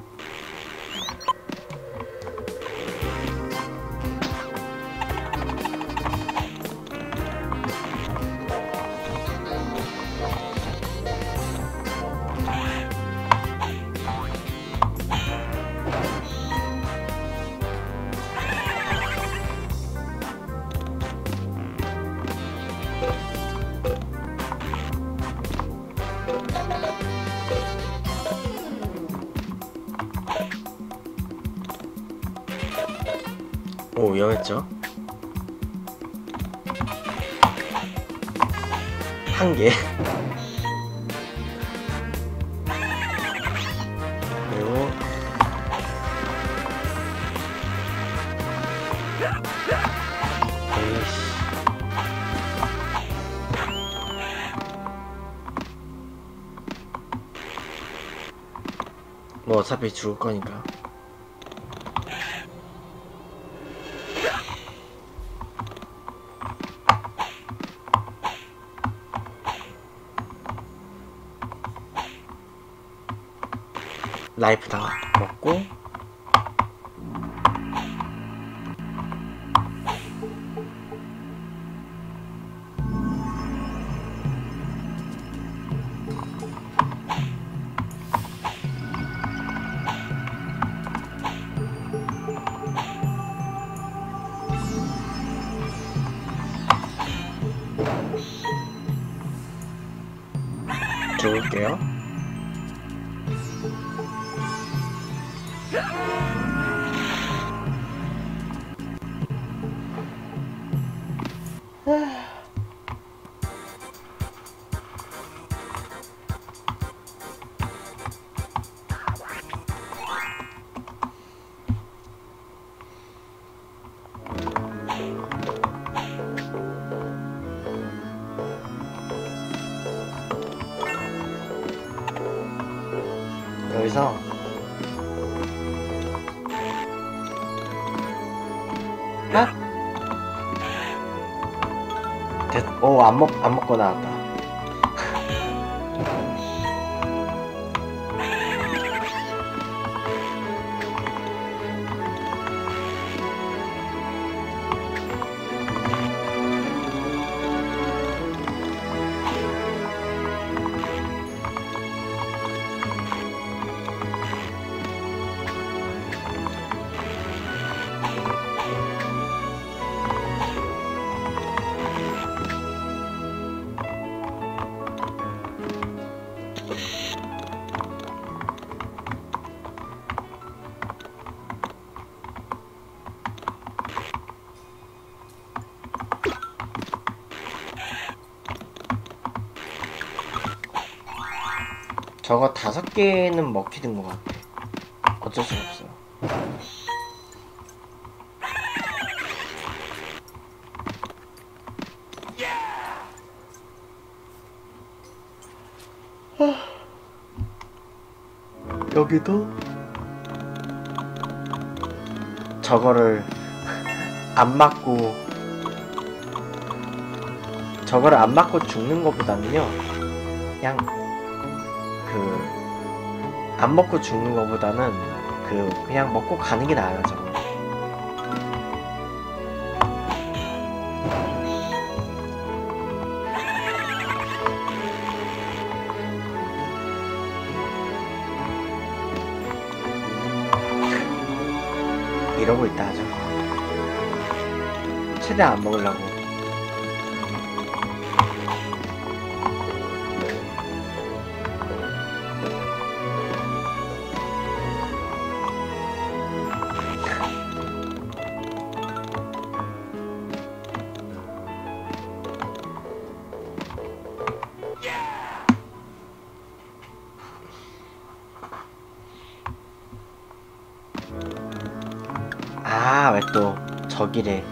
오, 위험했죠? 한 개. 그리고 에이씨. 뭐 어차피 죽을 거니까. 라이프 다 먹고 죽을게요. 여기서 아? 됐, 오, 안 먹, 안 먹고 나왔다. 저거 다섯 개는 먹히는 것 같아. 어쩔 수 없어요. 여기도 저거를 안 맞고 저거를 안 맞고 죽는 것보다는요, 그냥 그 안 먹고 죽는 것보다는 그 그냥 먹고 가는 게 나아요. 저거. 이러고 있다 하죠. 최대한 안 먹으려고. 아, 왜 또 저기래.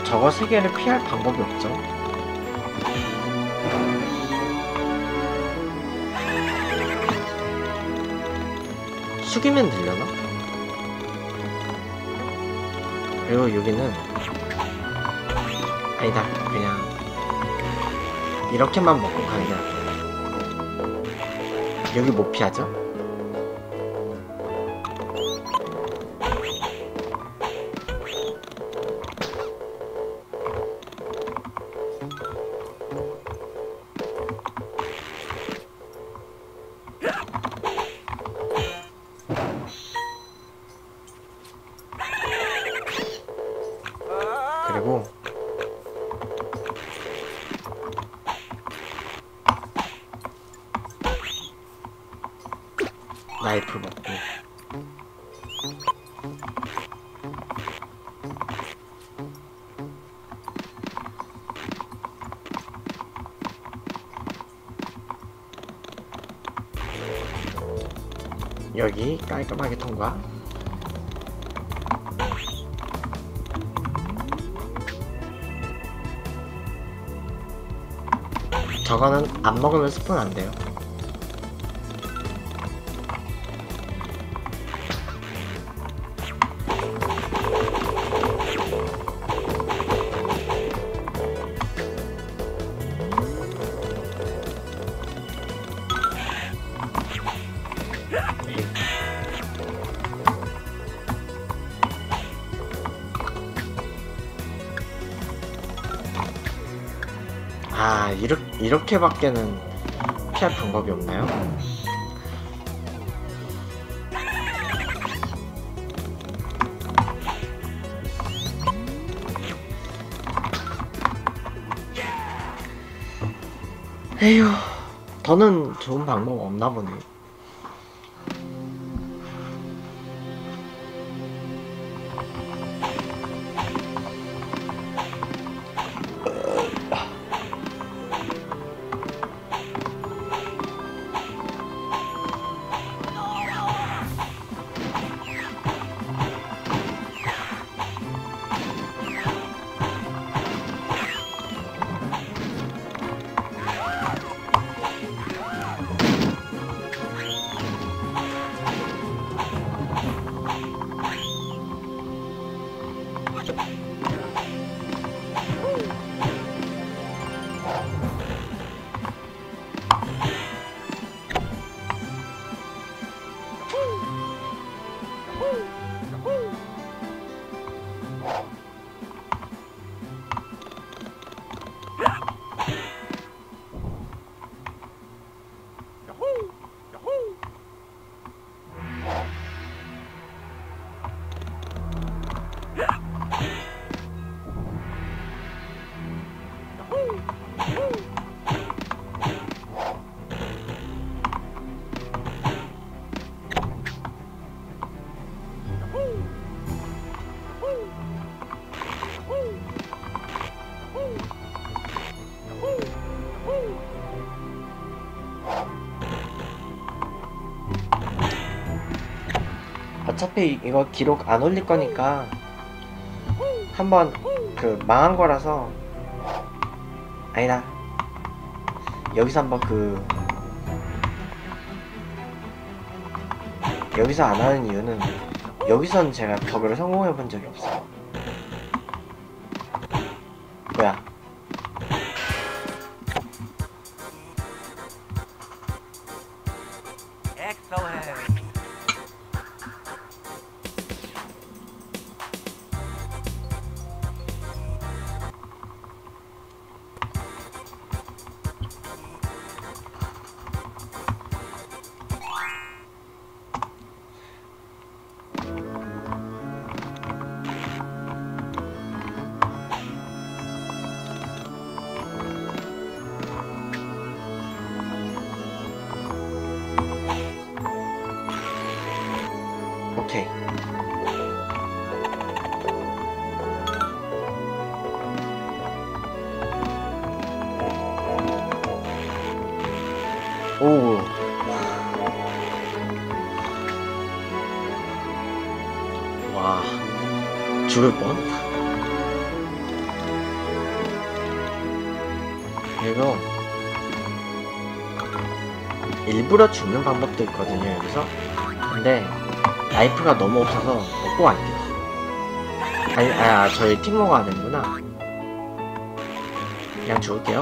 저거 세 개를 피할 방법이 없죠. 숙이면 들려나? 그리고 여기는 아니다, 그냥 이렇게만 먹고 가는 게 낫다. 여기 못 피하죠? 그리고 나이프 먹고 여기 깔끔하게 통과. 저거는 안 먹으면 스폰 안 돼요. 아, 이렇게, 이렇게밖에는 피할 방법이 없나요? 에휴, 더는 좋은 방법 없나 보네. 어차피 이거 기록 안 올릴 거니까 한번 그 망한 거라서, 아니다, 여기서 한번 그 여기서 안 하는 이유는 여기선 제가 버그를 성공해 본 적이 없어요. 뭐야? Excellent. 오케이. 오. 와. 죽을 뻔? 그리고 일부러 죽는 방법도 있거든요, 여기서. 근데 라이프가 너무 없어서 먹고 갈게요. 아니, 아, 저희 팀모가 되는구나. 그냥 죽을게요.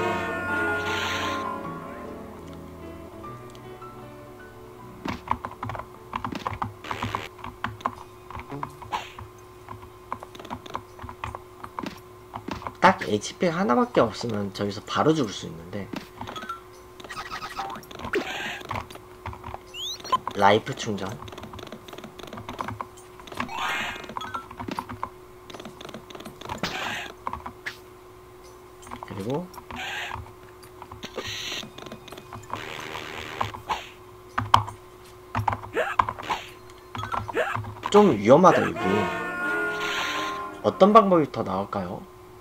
딱 에이치피가 하나밖에 없으면 저기서 바로 죽을 수 있는데, 라이프 충전. 그리고 좀 위험하다. 여기 어떤 방법이 더 나을까요?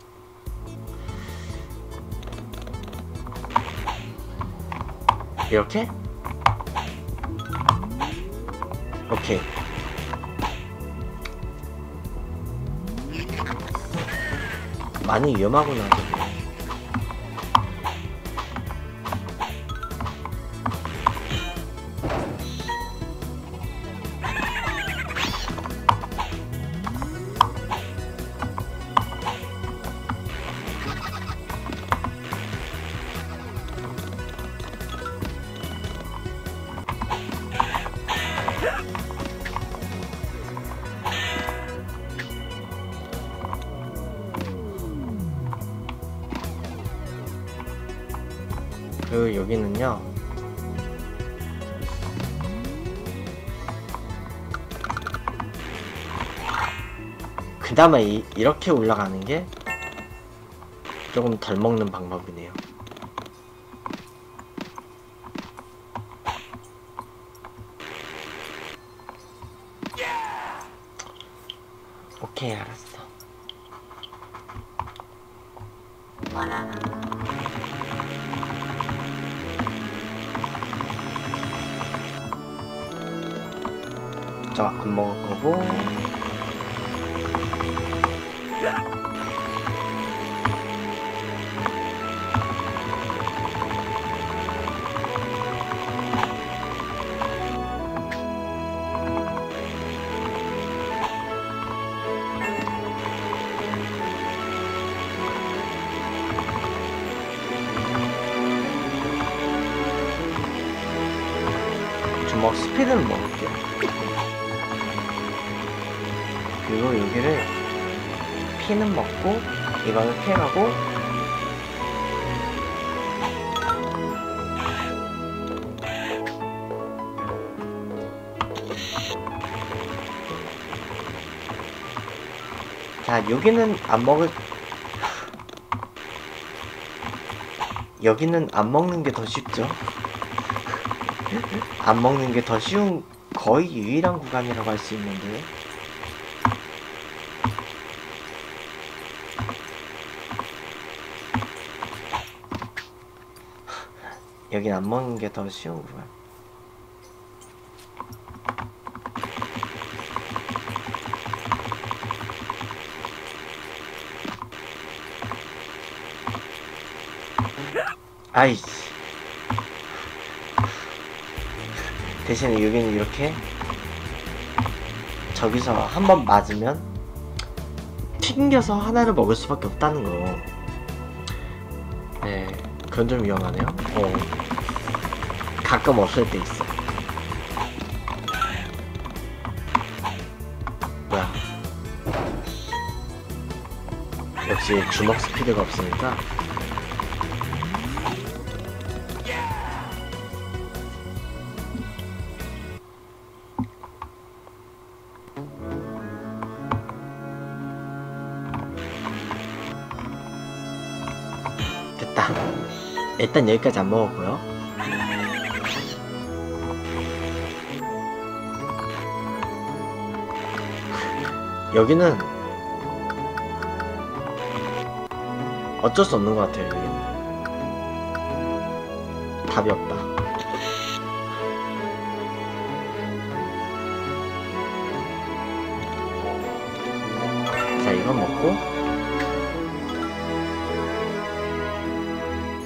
이렇게? 오케이. 많이 위험하구나. 저기. 그리고 여기는요, 그나마 이, 이렇게 올라가는 게 조금 덜 먹는 방법이네요. 오케이, 알았어. 저 안 먹을 거고. 주먹 스피드는 먹을게요. 그리고 여기를 피는 먹고 이거는 피해가고. 자, 여기는 안 먹을 여기는 안 먹는 게 더 쉽죠. 안 먹는 게 더 쉬운, 거의 유일한 구간이라고 할 수 있는데. 여긴 안 먹는 게 더 쉬운 구간. 아이씨. 대신에 여기는 이렇게 저기서 한번 맞으면 튕겨서 하나를 먹을 수밖에 없다는 거. 네, 그건 좀 위험하네요. 어, 가끔 없을 때 있어. 뭐야, 역시 주먹 스피드가 없으니까. 됐다. 일단 여기까지 안 먹었고요. 여기는 어쩔 수 없는 것 같아요. 여기는 답이 없다. 자, 이건 먹고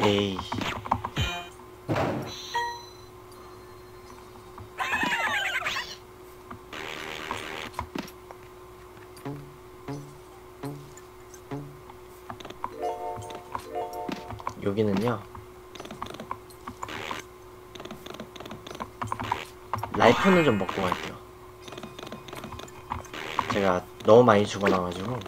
에이. 여기는요, 라이프는 좀 먹고 갈게요. 제가 너무 많이 죽어나가지고.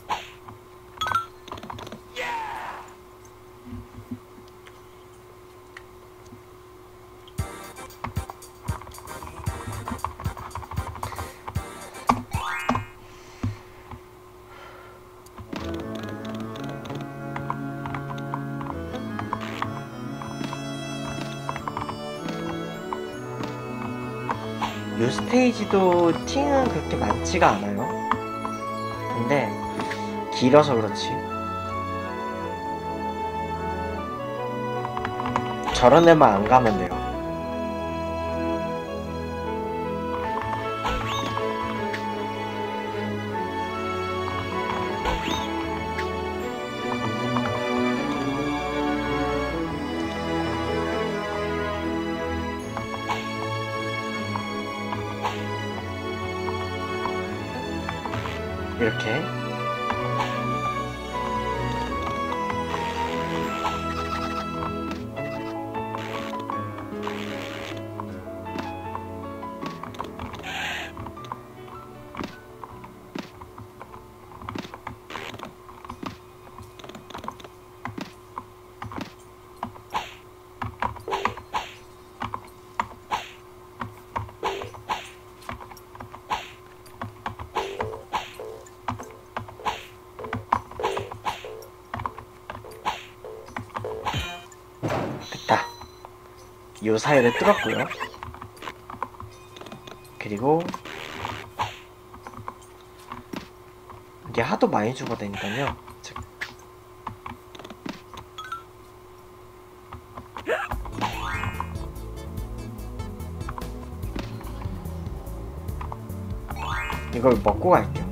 이 스테이지도 팅은 그렇게 많지가 않아요. 근데 길어서 그렇지. 저런 데만 안 가면 돼요. 이렇게. 됐다. 요 사이를 뚫었고요. 그리고 이게 하도 많이 죽어다니까요. 이걸 먹고 갈게요.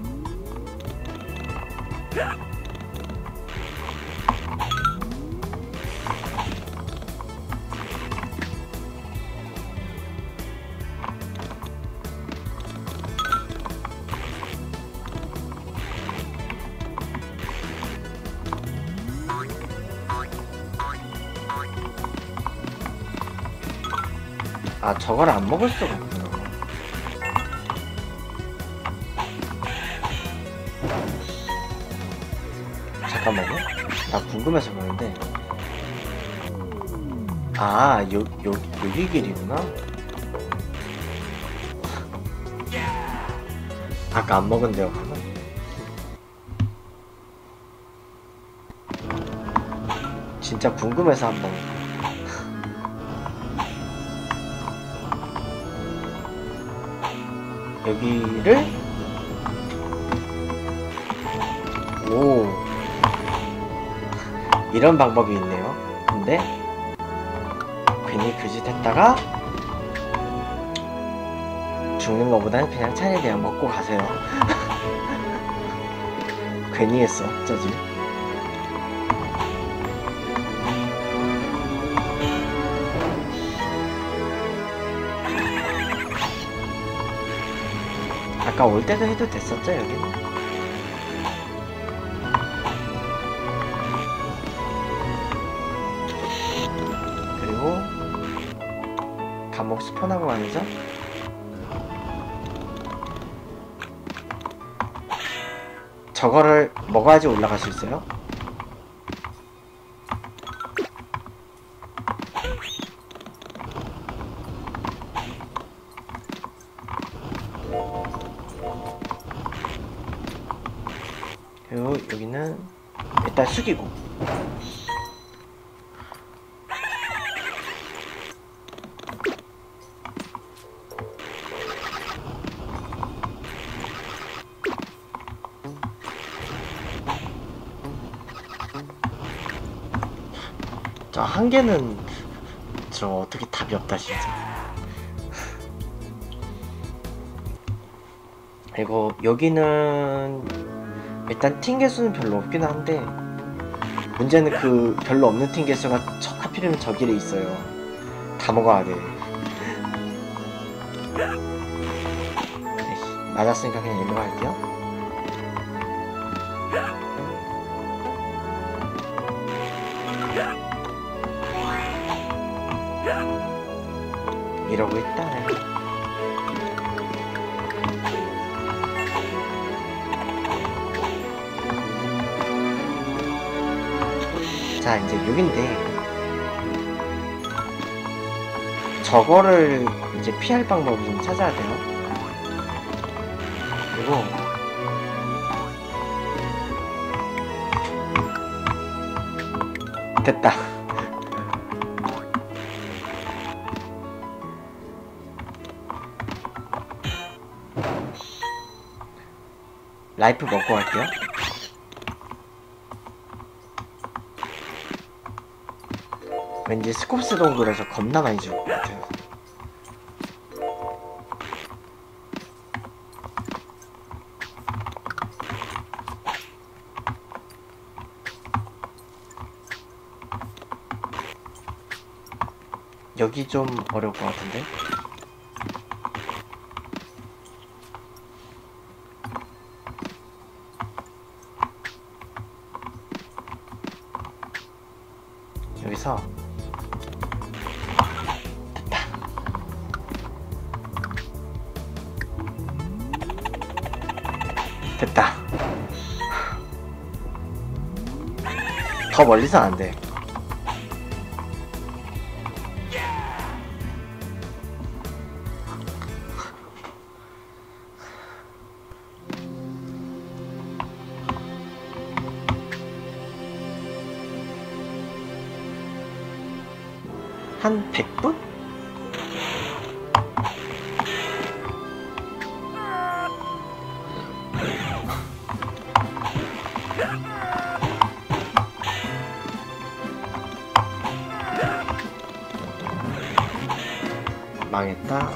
아, 저걸 안 먹을 수가 없구나. 잠깐만요. 나 궁금해서 그러는데. 아, 요, 요, 여기 길이구나. 아까 안 먹은 데였구나. 진짜 궁금해서 한번. 여기를 오, 이런 방법이 있네요. 근데 괜히 그 짓 했다가 죽는 것보다는 그냥 차라리 그냥 먹고 가세요. 괜히 했어, 어쩌지. 아까 올 때도 해도 됐었죠, 여기는? 그리고 감옥 스폰하고 말이죠. 저거를 먹어야지 올라갈 수 있어요. 그리고 여기는 일단 숙이고. 저 한 개는 저 어떻게 답이 없다 진짜. 그리고 여기는 일단 팅 개수는 별로 없긴 한데 문제는 그 별로 없는 팀 개수가 저, 하필이면 저 길에 있어요. 다 먹어야 돼. 에이, 맞았으니까 그냥 일로 갈게요. 이러고 있다. 자, 이제 여긴데 저거를 이제 피할 방법을 좀 찾아야 돼요. 그리고 됐다. 라이프 먹고 갈게요. 왠지 스콥스 동굴에서 겁나 많이 죽을 것 같아요. 여기 좀 어려울 것 같은데? 여기서 됐다. 더 멀리서 안 돼. 한 백 분? 망했다.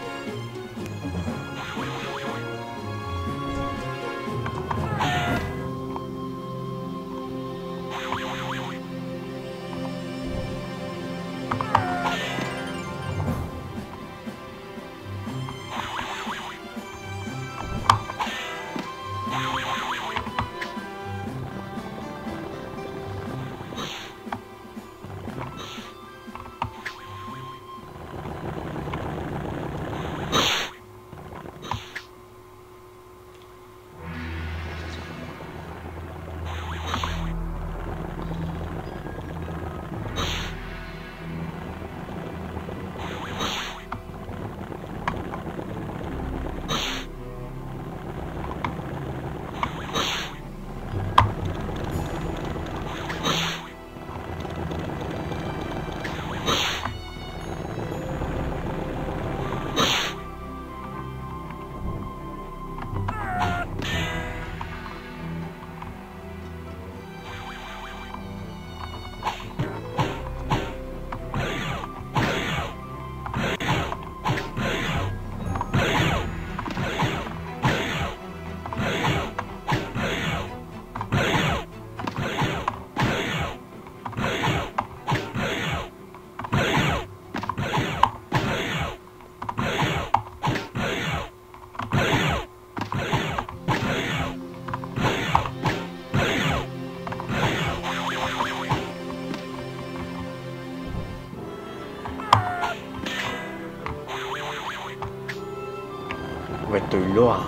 왜 또 일로 와?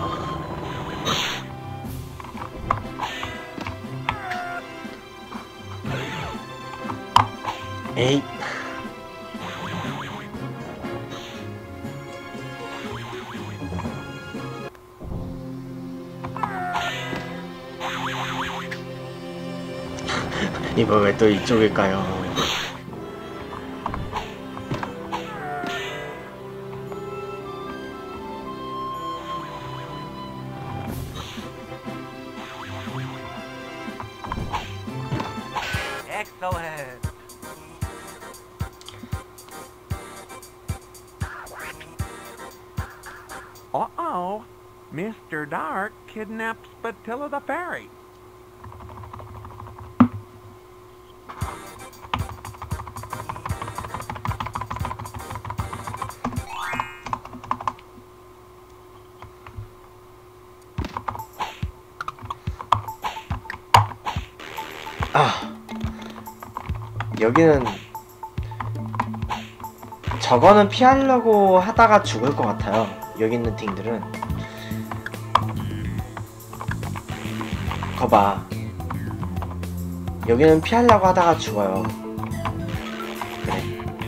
에이. 이거 왜 또 이쪽일까요? Excellent. Uh-oh. Mister Dark kidnaps Spatilla the Fairy. 여기는 저거는 피하려고 하다가 죽을 것 같아요. 여기 있는 딩들은. 거봐. 여기는 피하려고 하다가 죽어요. 그래.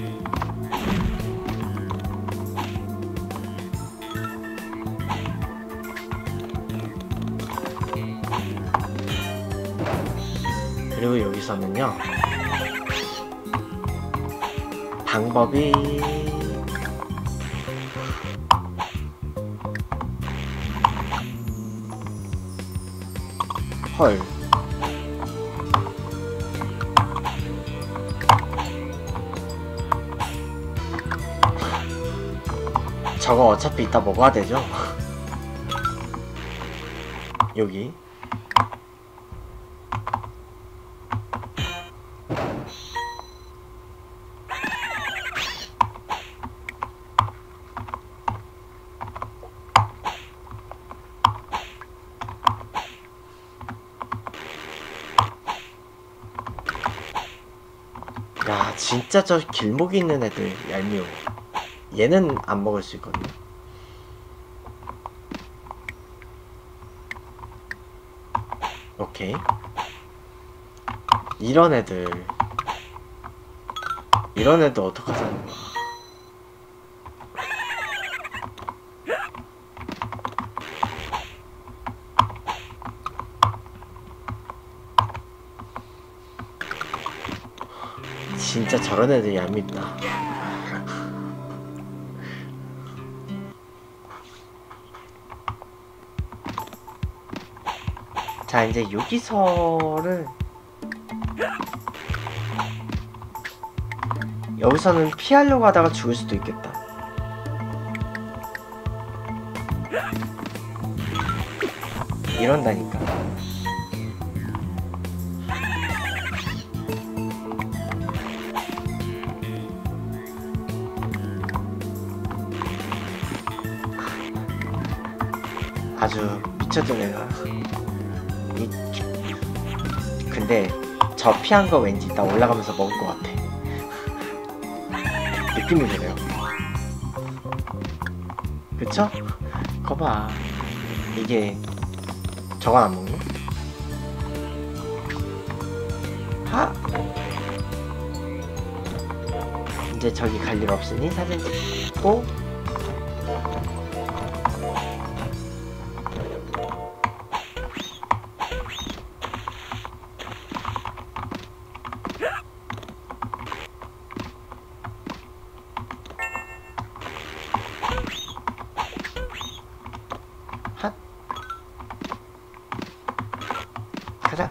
그리고 여기서는요, 방법이 헐 저거 어차피 이따 먹어야 되죠? 여기 야, 진짜 저 길목에 있는 애들 얄미워. 얘는 안 먹을 수 있거든요. 오케이. 이런 애들 이런 애들 어떡하자는 거야. 진짜 저런 애들 얄밉다. 자, 이제 여기서를 여기서는 피하려고 하다가 죽을 수도 있겠다. 이런다니까. 아주 미쳐준 애가. 이, 근데 저 피한 거 왠지 이따 올라가면서 먹을 것 같아. 느낌이 그래요. 그쵸? 거봐. 이게 저건 안 먹니? 하! 이제 저기 갈 일 없으니 사진 찍고 핫! 가자!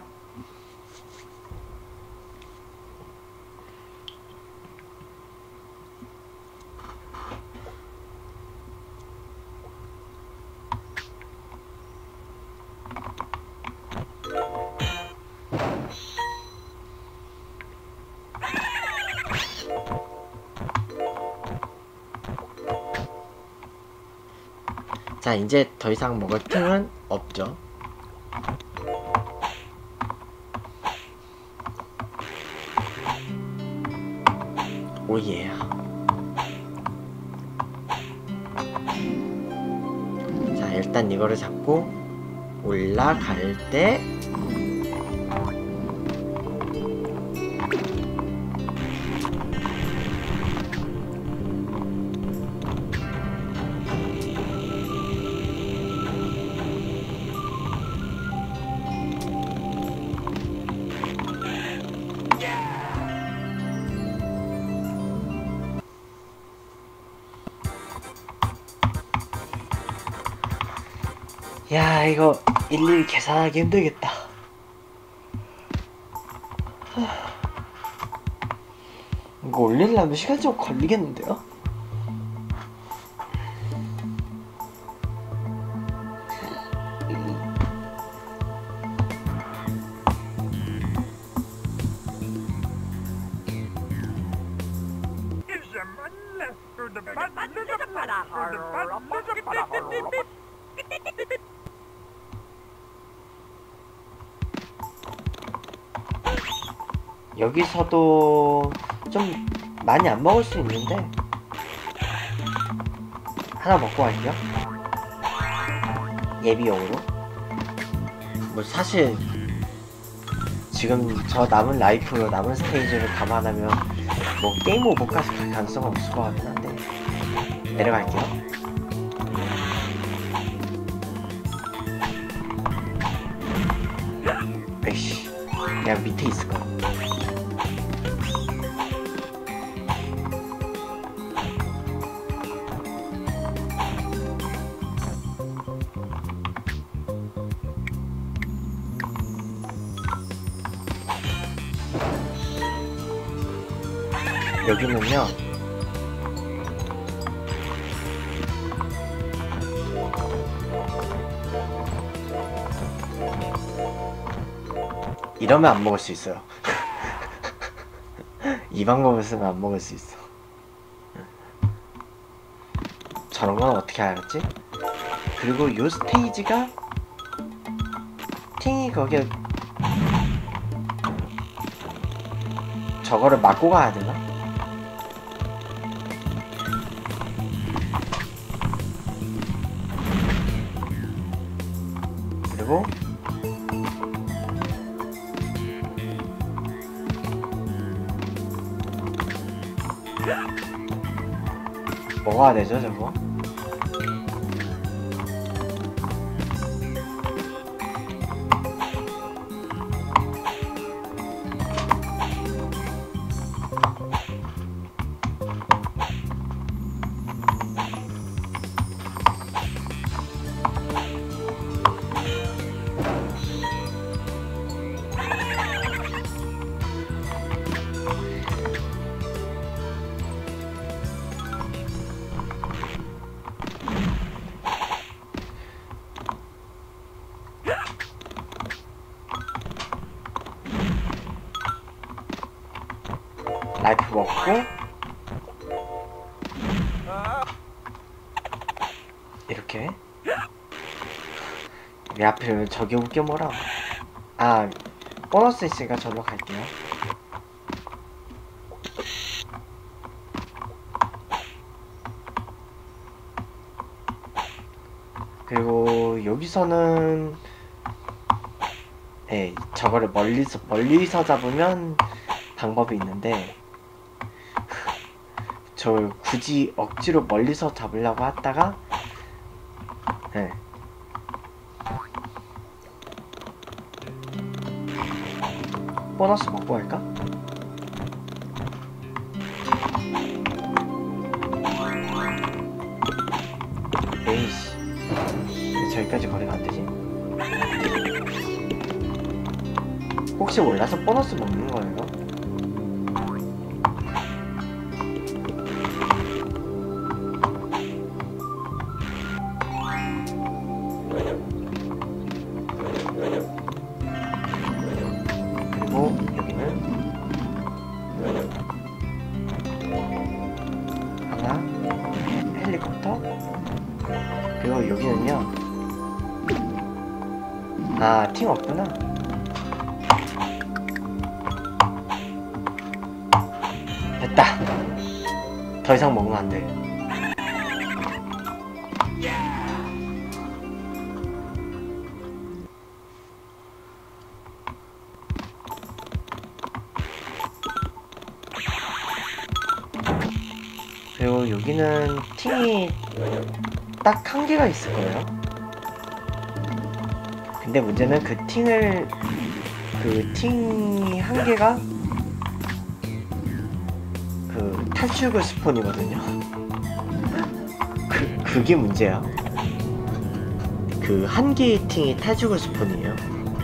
자, 이제 더 이상 먹을 틈은 없죠. 오예. 자, 일단 이거를 잡고 올라갈 때 야, 이거 일일이 계산하기 힘들겠다. 이거 올리려면 시간 좀 걸리겠는데요? 여기서도 좀 많이 안 먹을 수 있는데 하나 먹고 갈게요. 예비용으로. 뭐 사실 지금 저 남은 라이프, 남은 스테이지를 감안하면 뭐 게임 오버까지 갈 가능성은 없을 것 같긴 한데 내려갈게요. 에이씨, 그냥 밑에 있을 거야. 여기는요, 이러면 안 먹을 수 있어요. 이 방법을 쓰면 안 먹을 수 있어. 저런 건 어떻게 알았지? 그리고 요 스테이지가 팅이 거기에 저거를 막고 가야 되나? 그리고 뭐가 되죠 저거? 라이프 먹고 이렇게. 왜 하필 저기 웃겨 뭐라. 아, 보너스 있으니까 저로 갈게요. 그리고 여기서는 예, 저거를 멀리서 멀리서 잡으면 방법이 있는데 저 굳이 억지로 멀리서 잡으려고 하다가 예. 보너스 먹고 갈까? 에이씨, 왜 저기까지 거리가 안 되지? 혹시 몰라서 보너스 먹는 거예요? 그리고 여기는 하나 헬리콥터. 그리고 여기는요, 아, 팀 없구나. 됐다. 더 이상 먹으면 안 돼. 그리고 여기는 팅이 딱 한 개가 있을 거예요. 근데 문제는 그 팅을 그 팅이 한 개가 그 탈출구 스폰이거든요. 그 그게 문제야. 그 한 개의 팅이 탈출구 스폰이에요.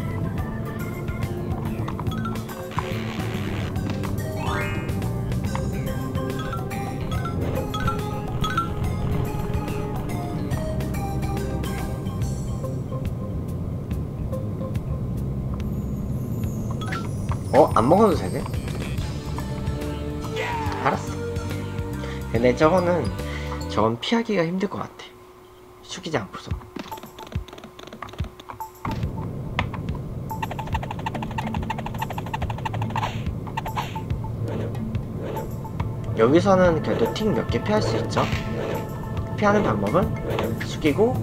어? 안 먹어도 되네? 알았어. 근데 저거는 저건 피하기가 힘들 것 같아. 숙이지 않고서. 여기서는 그래도 틱 몇 개 피할 수 있죠. 피하는 방법은 숙이고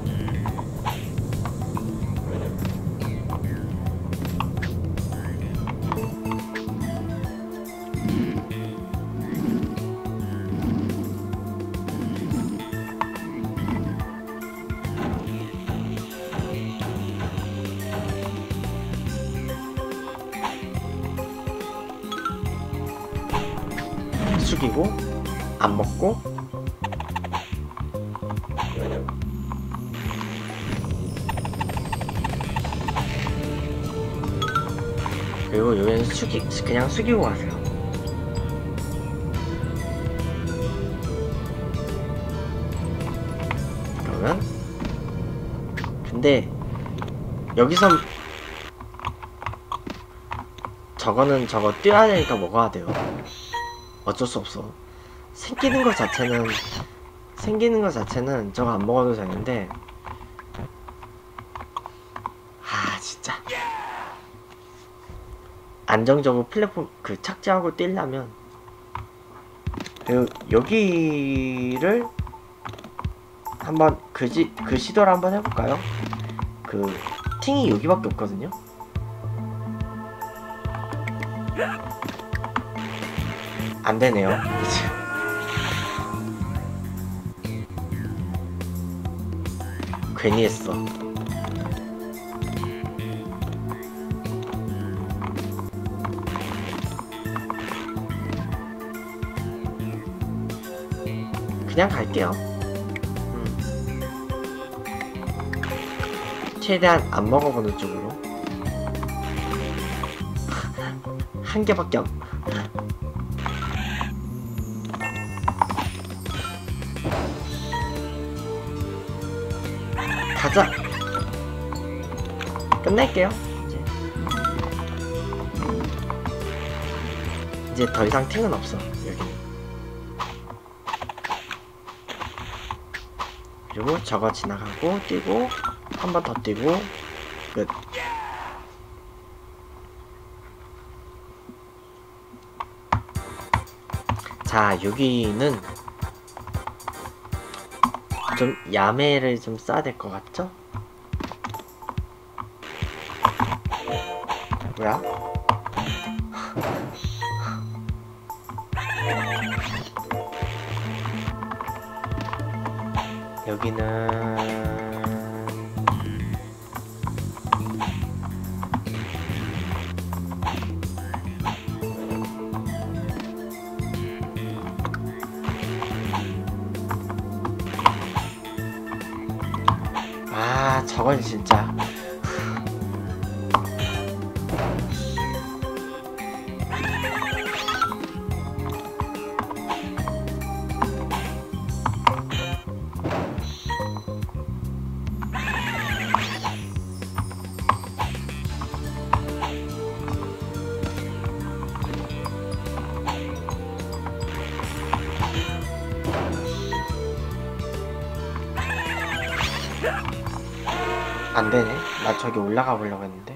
숙이고 안 먹고 그리고 여기는 숙이 그냥 숙이고 가세요. 그러면 근데 여기서 저거는 저거 뛰어야 되니까 먹어야 돼요. 어쩔 수 없어. 생기는 것 자체는 생기는 것 자체는 저거 안 먹어도 되는데 아 진짜 안정적으로 플랫폼 그 착지하고 뛰려면 그 여기를 한번 그지 그 시도를 한번 해볼까요? 그 팅이 여기밖에 없거든요. 안 되네요. 괜히 했어. 그냥 갈게요. 음. 최대한 안 먹어보는 쪽으로. 한 개밖에 안. 가자. 끝낼게요. 이제. 이제 더 이상 팅은 없어. 여기. 그리고 저거 지나가고 뛰고 한 번 더 뛰고 끝. 자, 여기는 좀 야매를 좀 써야 될 것 같죠? 뭐야? 여기는 아, 저건 진짜 안 되네. 나 저기 올라가 보려고 했는데.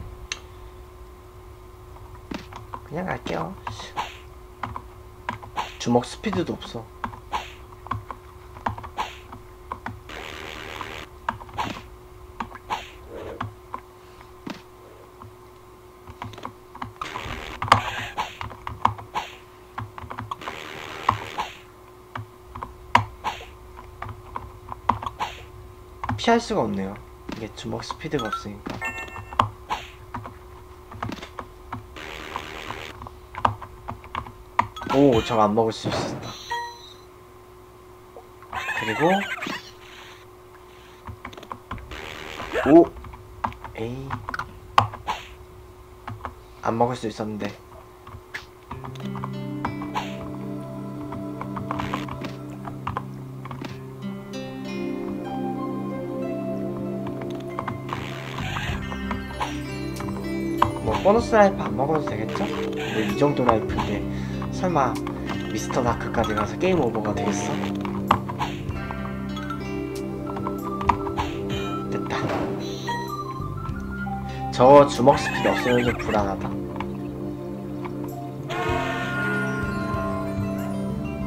그냥 갈게요. 주먹 스피드도 없어. 피할 수가 없네요. 이게 주먹 스피드가 없으니까. 오, 저거 안 먹을 수 있었다. 그리고 오, 에이, 안 먹을 수 있었는데. 뭐 보너스 라이프 안 먹어도 되겠죠? 뭐 이 정도 라이프인데 설마 미스터 다크까지 가서 게임 오버가 되겠어? 됐다. 저 주먹 스피드 없으면 좀 불안하다.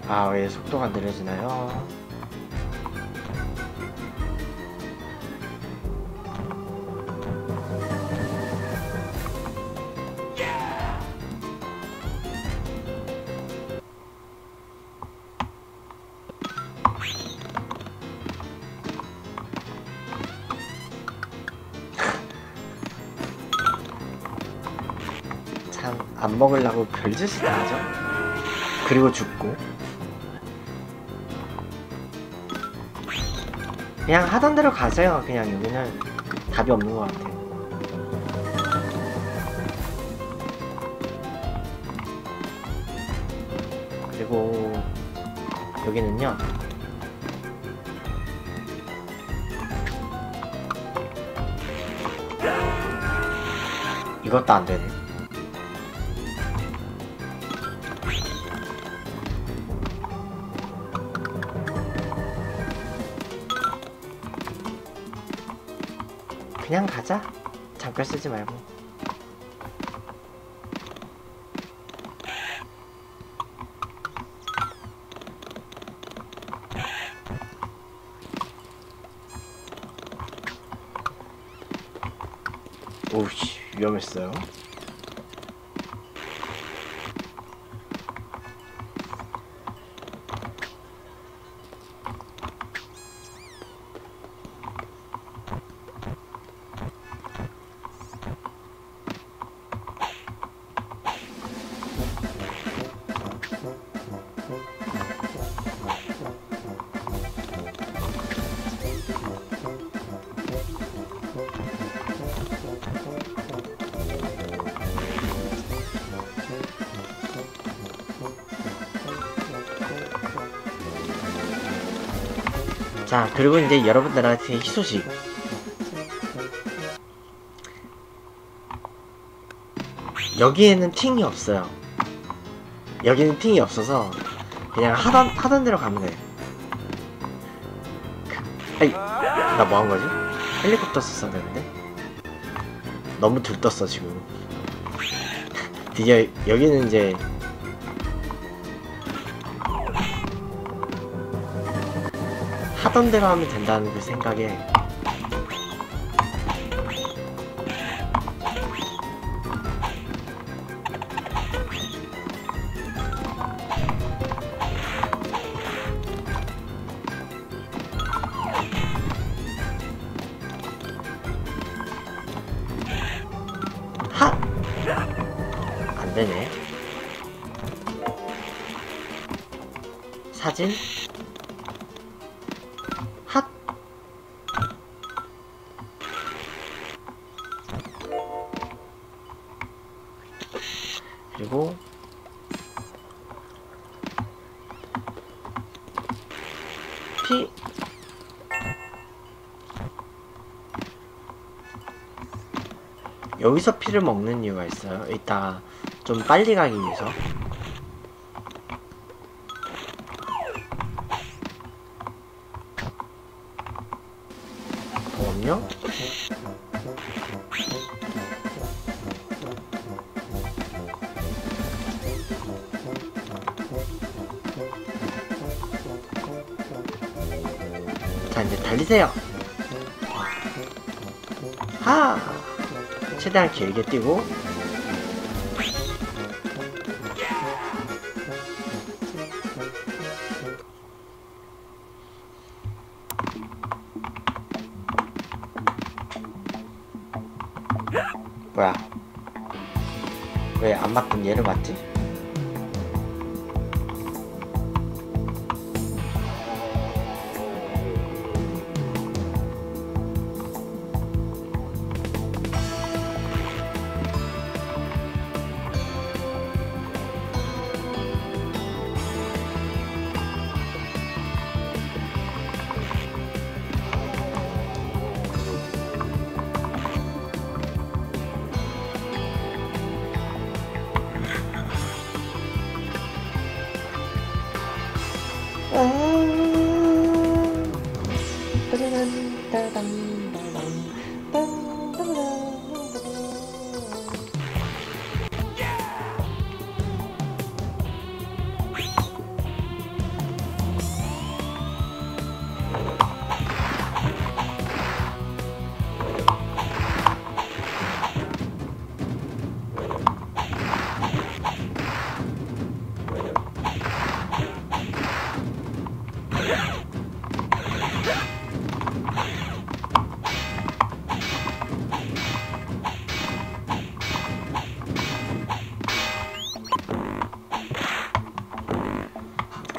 아, 왜 속도가 느려지나요? 참, 안 먹으려고 별짓을 다 하죠? 그리고 죽고. 그냥 하던 대로 가세요. 그냥 여기는 답이 없는 것 같아요. 그리고 여기는요, 이것도 안 되네. 그냥 가자. 잠깐 쓰지 말고. 오우씨, 위험했어요. 자, 그리고 이제 여러분들한테 희소식. 여기에는 팅이 없어요. 여기는 팅이 없어서 그냥 하던 하던 대로 가면 돼. 아이, 나 뭐 한 거지? 헬리콥터 썼어야 되는데. 너무 들떴어 지금. 드디어 여기는 이제 하던 대로 하면 된다는 그 생각에 하! 안 되네. 사진? 핫! 그리고 피 여기서 피를 먹는 이유가 있어요. 이따 좀 빨리 가기 위해서. 보험료? 자, 이제 달리세요. 하! 최대한 길게 뛰고. 뭐야? 왜 안 맞던 얘를 맞지?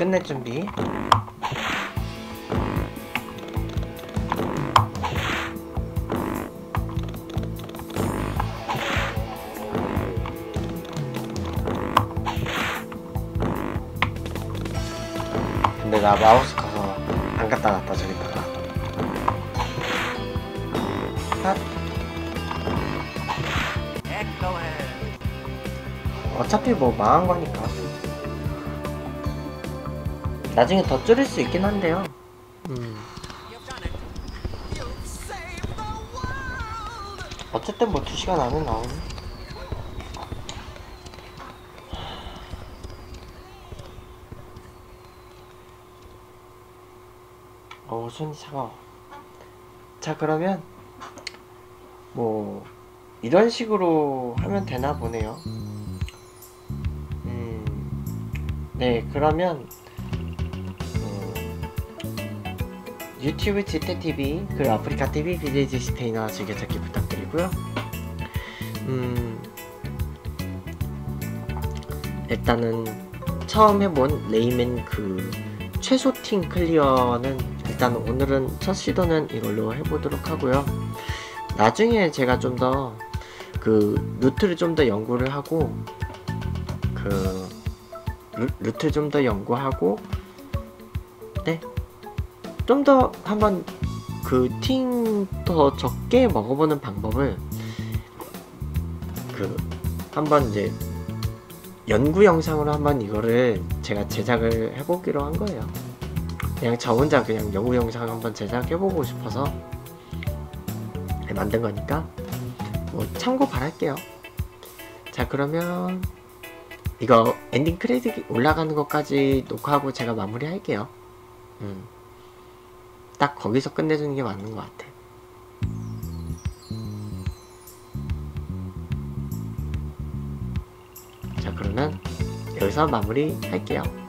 끝낼 준비. 근데 나 마우스 가서 안 갖다 놨다 저기다가. 핫. 어차피 뭐 망한 거니까. 나중에 더 줄일 수 있긴 한데요. 음. 어쨌든 뭐 두 시간 안에 나오네. 어우, 손이 차가워. 자, 그러면 뭐 이런 식으로 하면 되나 보네요. 음, 네, 그러면 음, 유튜브 지태티비 그리고 아프리카티비 비제이지 스페인어 즐겨찾기 부탁드리고요. 음, 일단은 처음 해본 레이맨 그 최소팅 클리어는 일단 오늘은 첫 시도는 이걸로 해보도록 하고요. 나중에 제가 좀 더 그 루트를 좀 더 연구를 하고 그 루, 루트 좀 더 연구하고 네, 좀 더 한번 그 팅 더 적게 먹어보는 방법을 그 한번 이제 연구 영상으로 한번 이거를 제가 제작을 해보기로 한 거예요. 그냥 저 혼자 그냥 연구 영상 한번 제작해보고 싶어서 만든 거니까 뭐 참고 바랄게요. 자, 그러면 이거 엔딩 크레딧 올라가는 것까지 녹화하고 제가 마무리 할게요. 음. 딱 거기서 끝내주는 게 맞는 것 같아. 자, 그러면 여기서 마무리 할게요.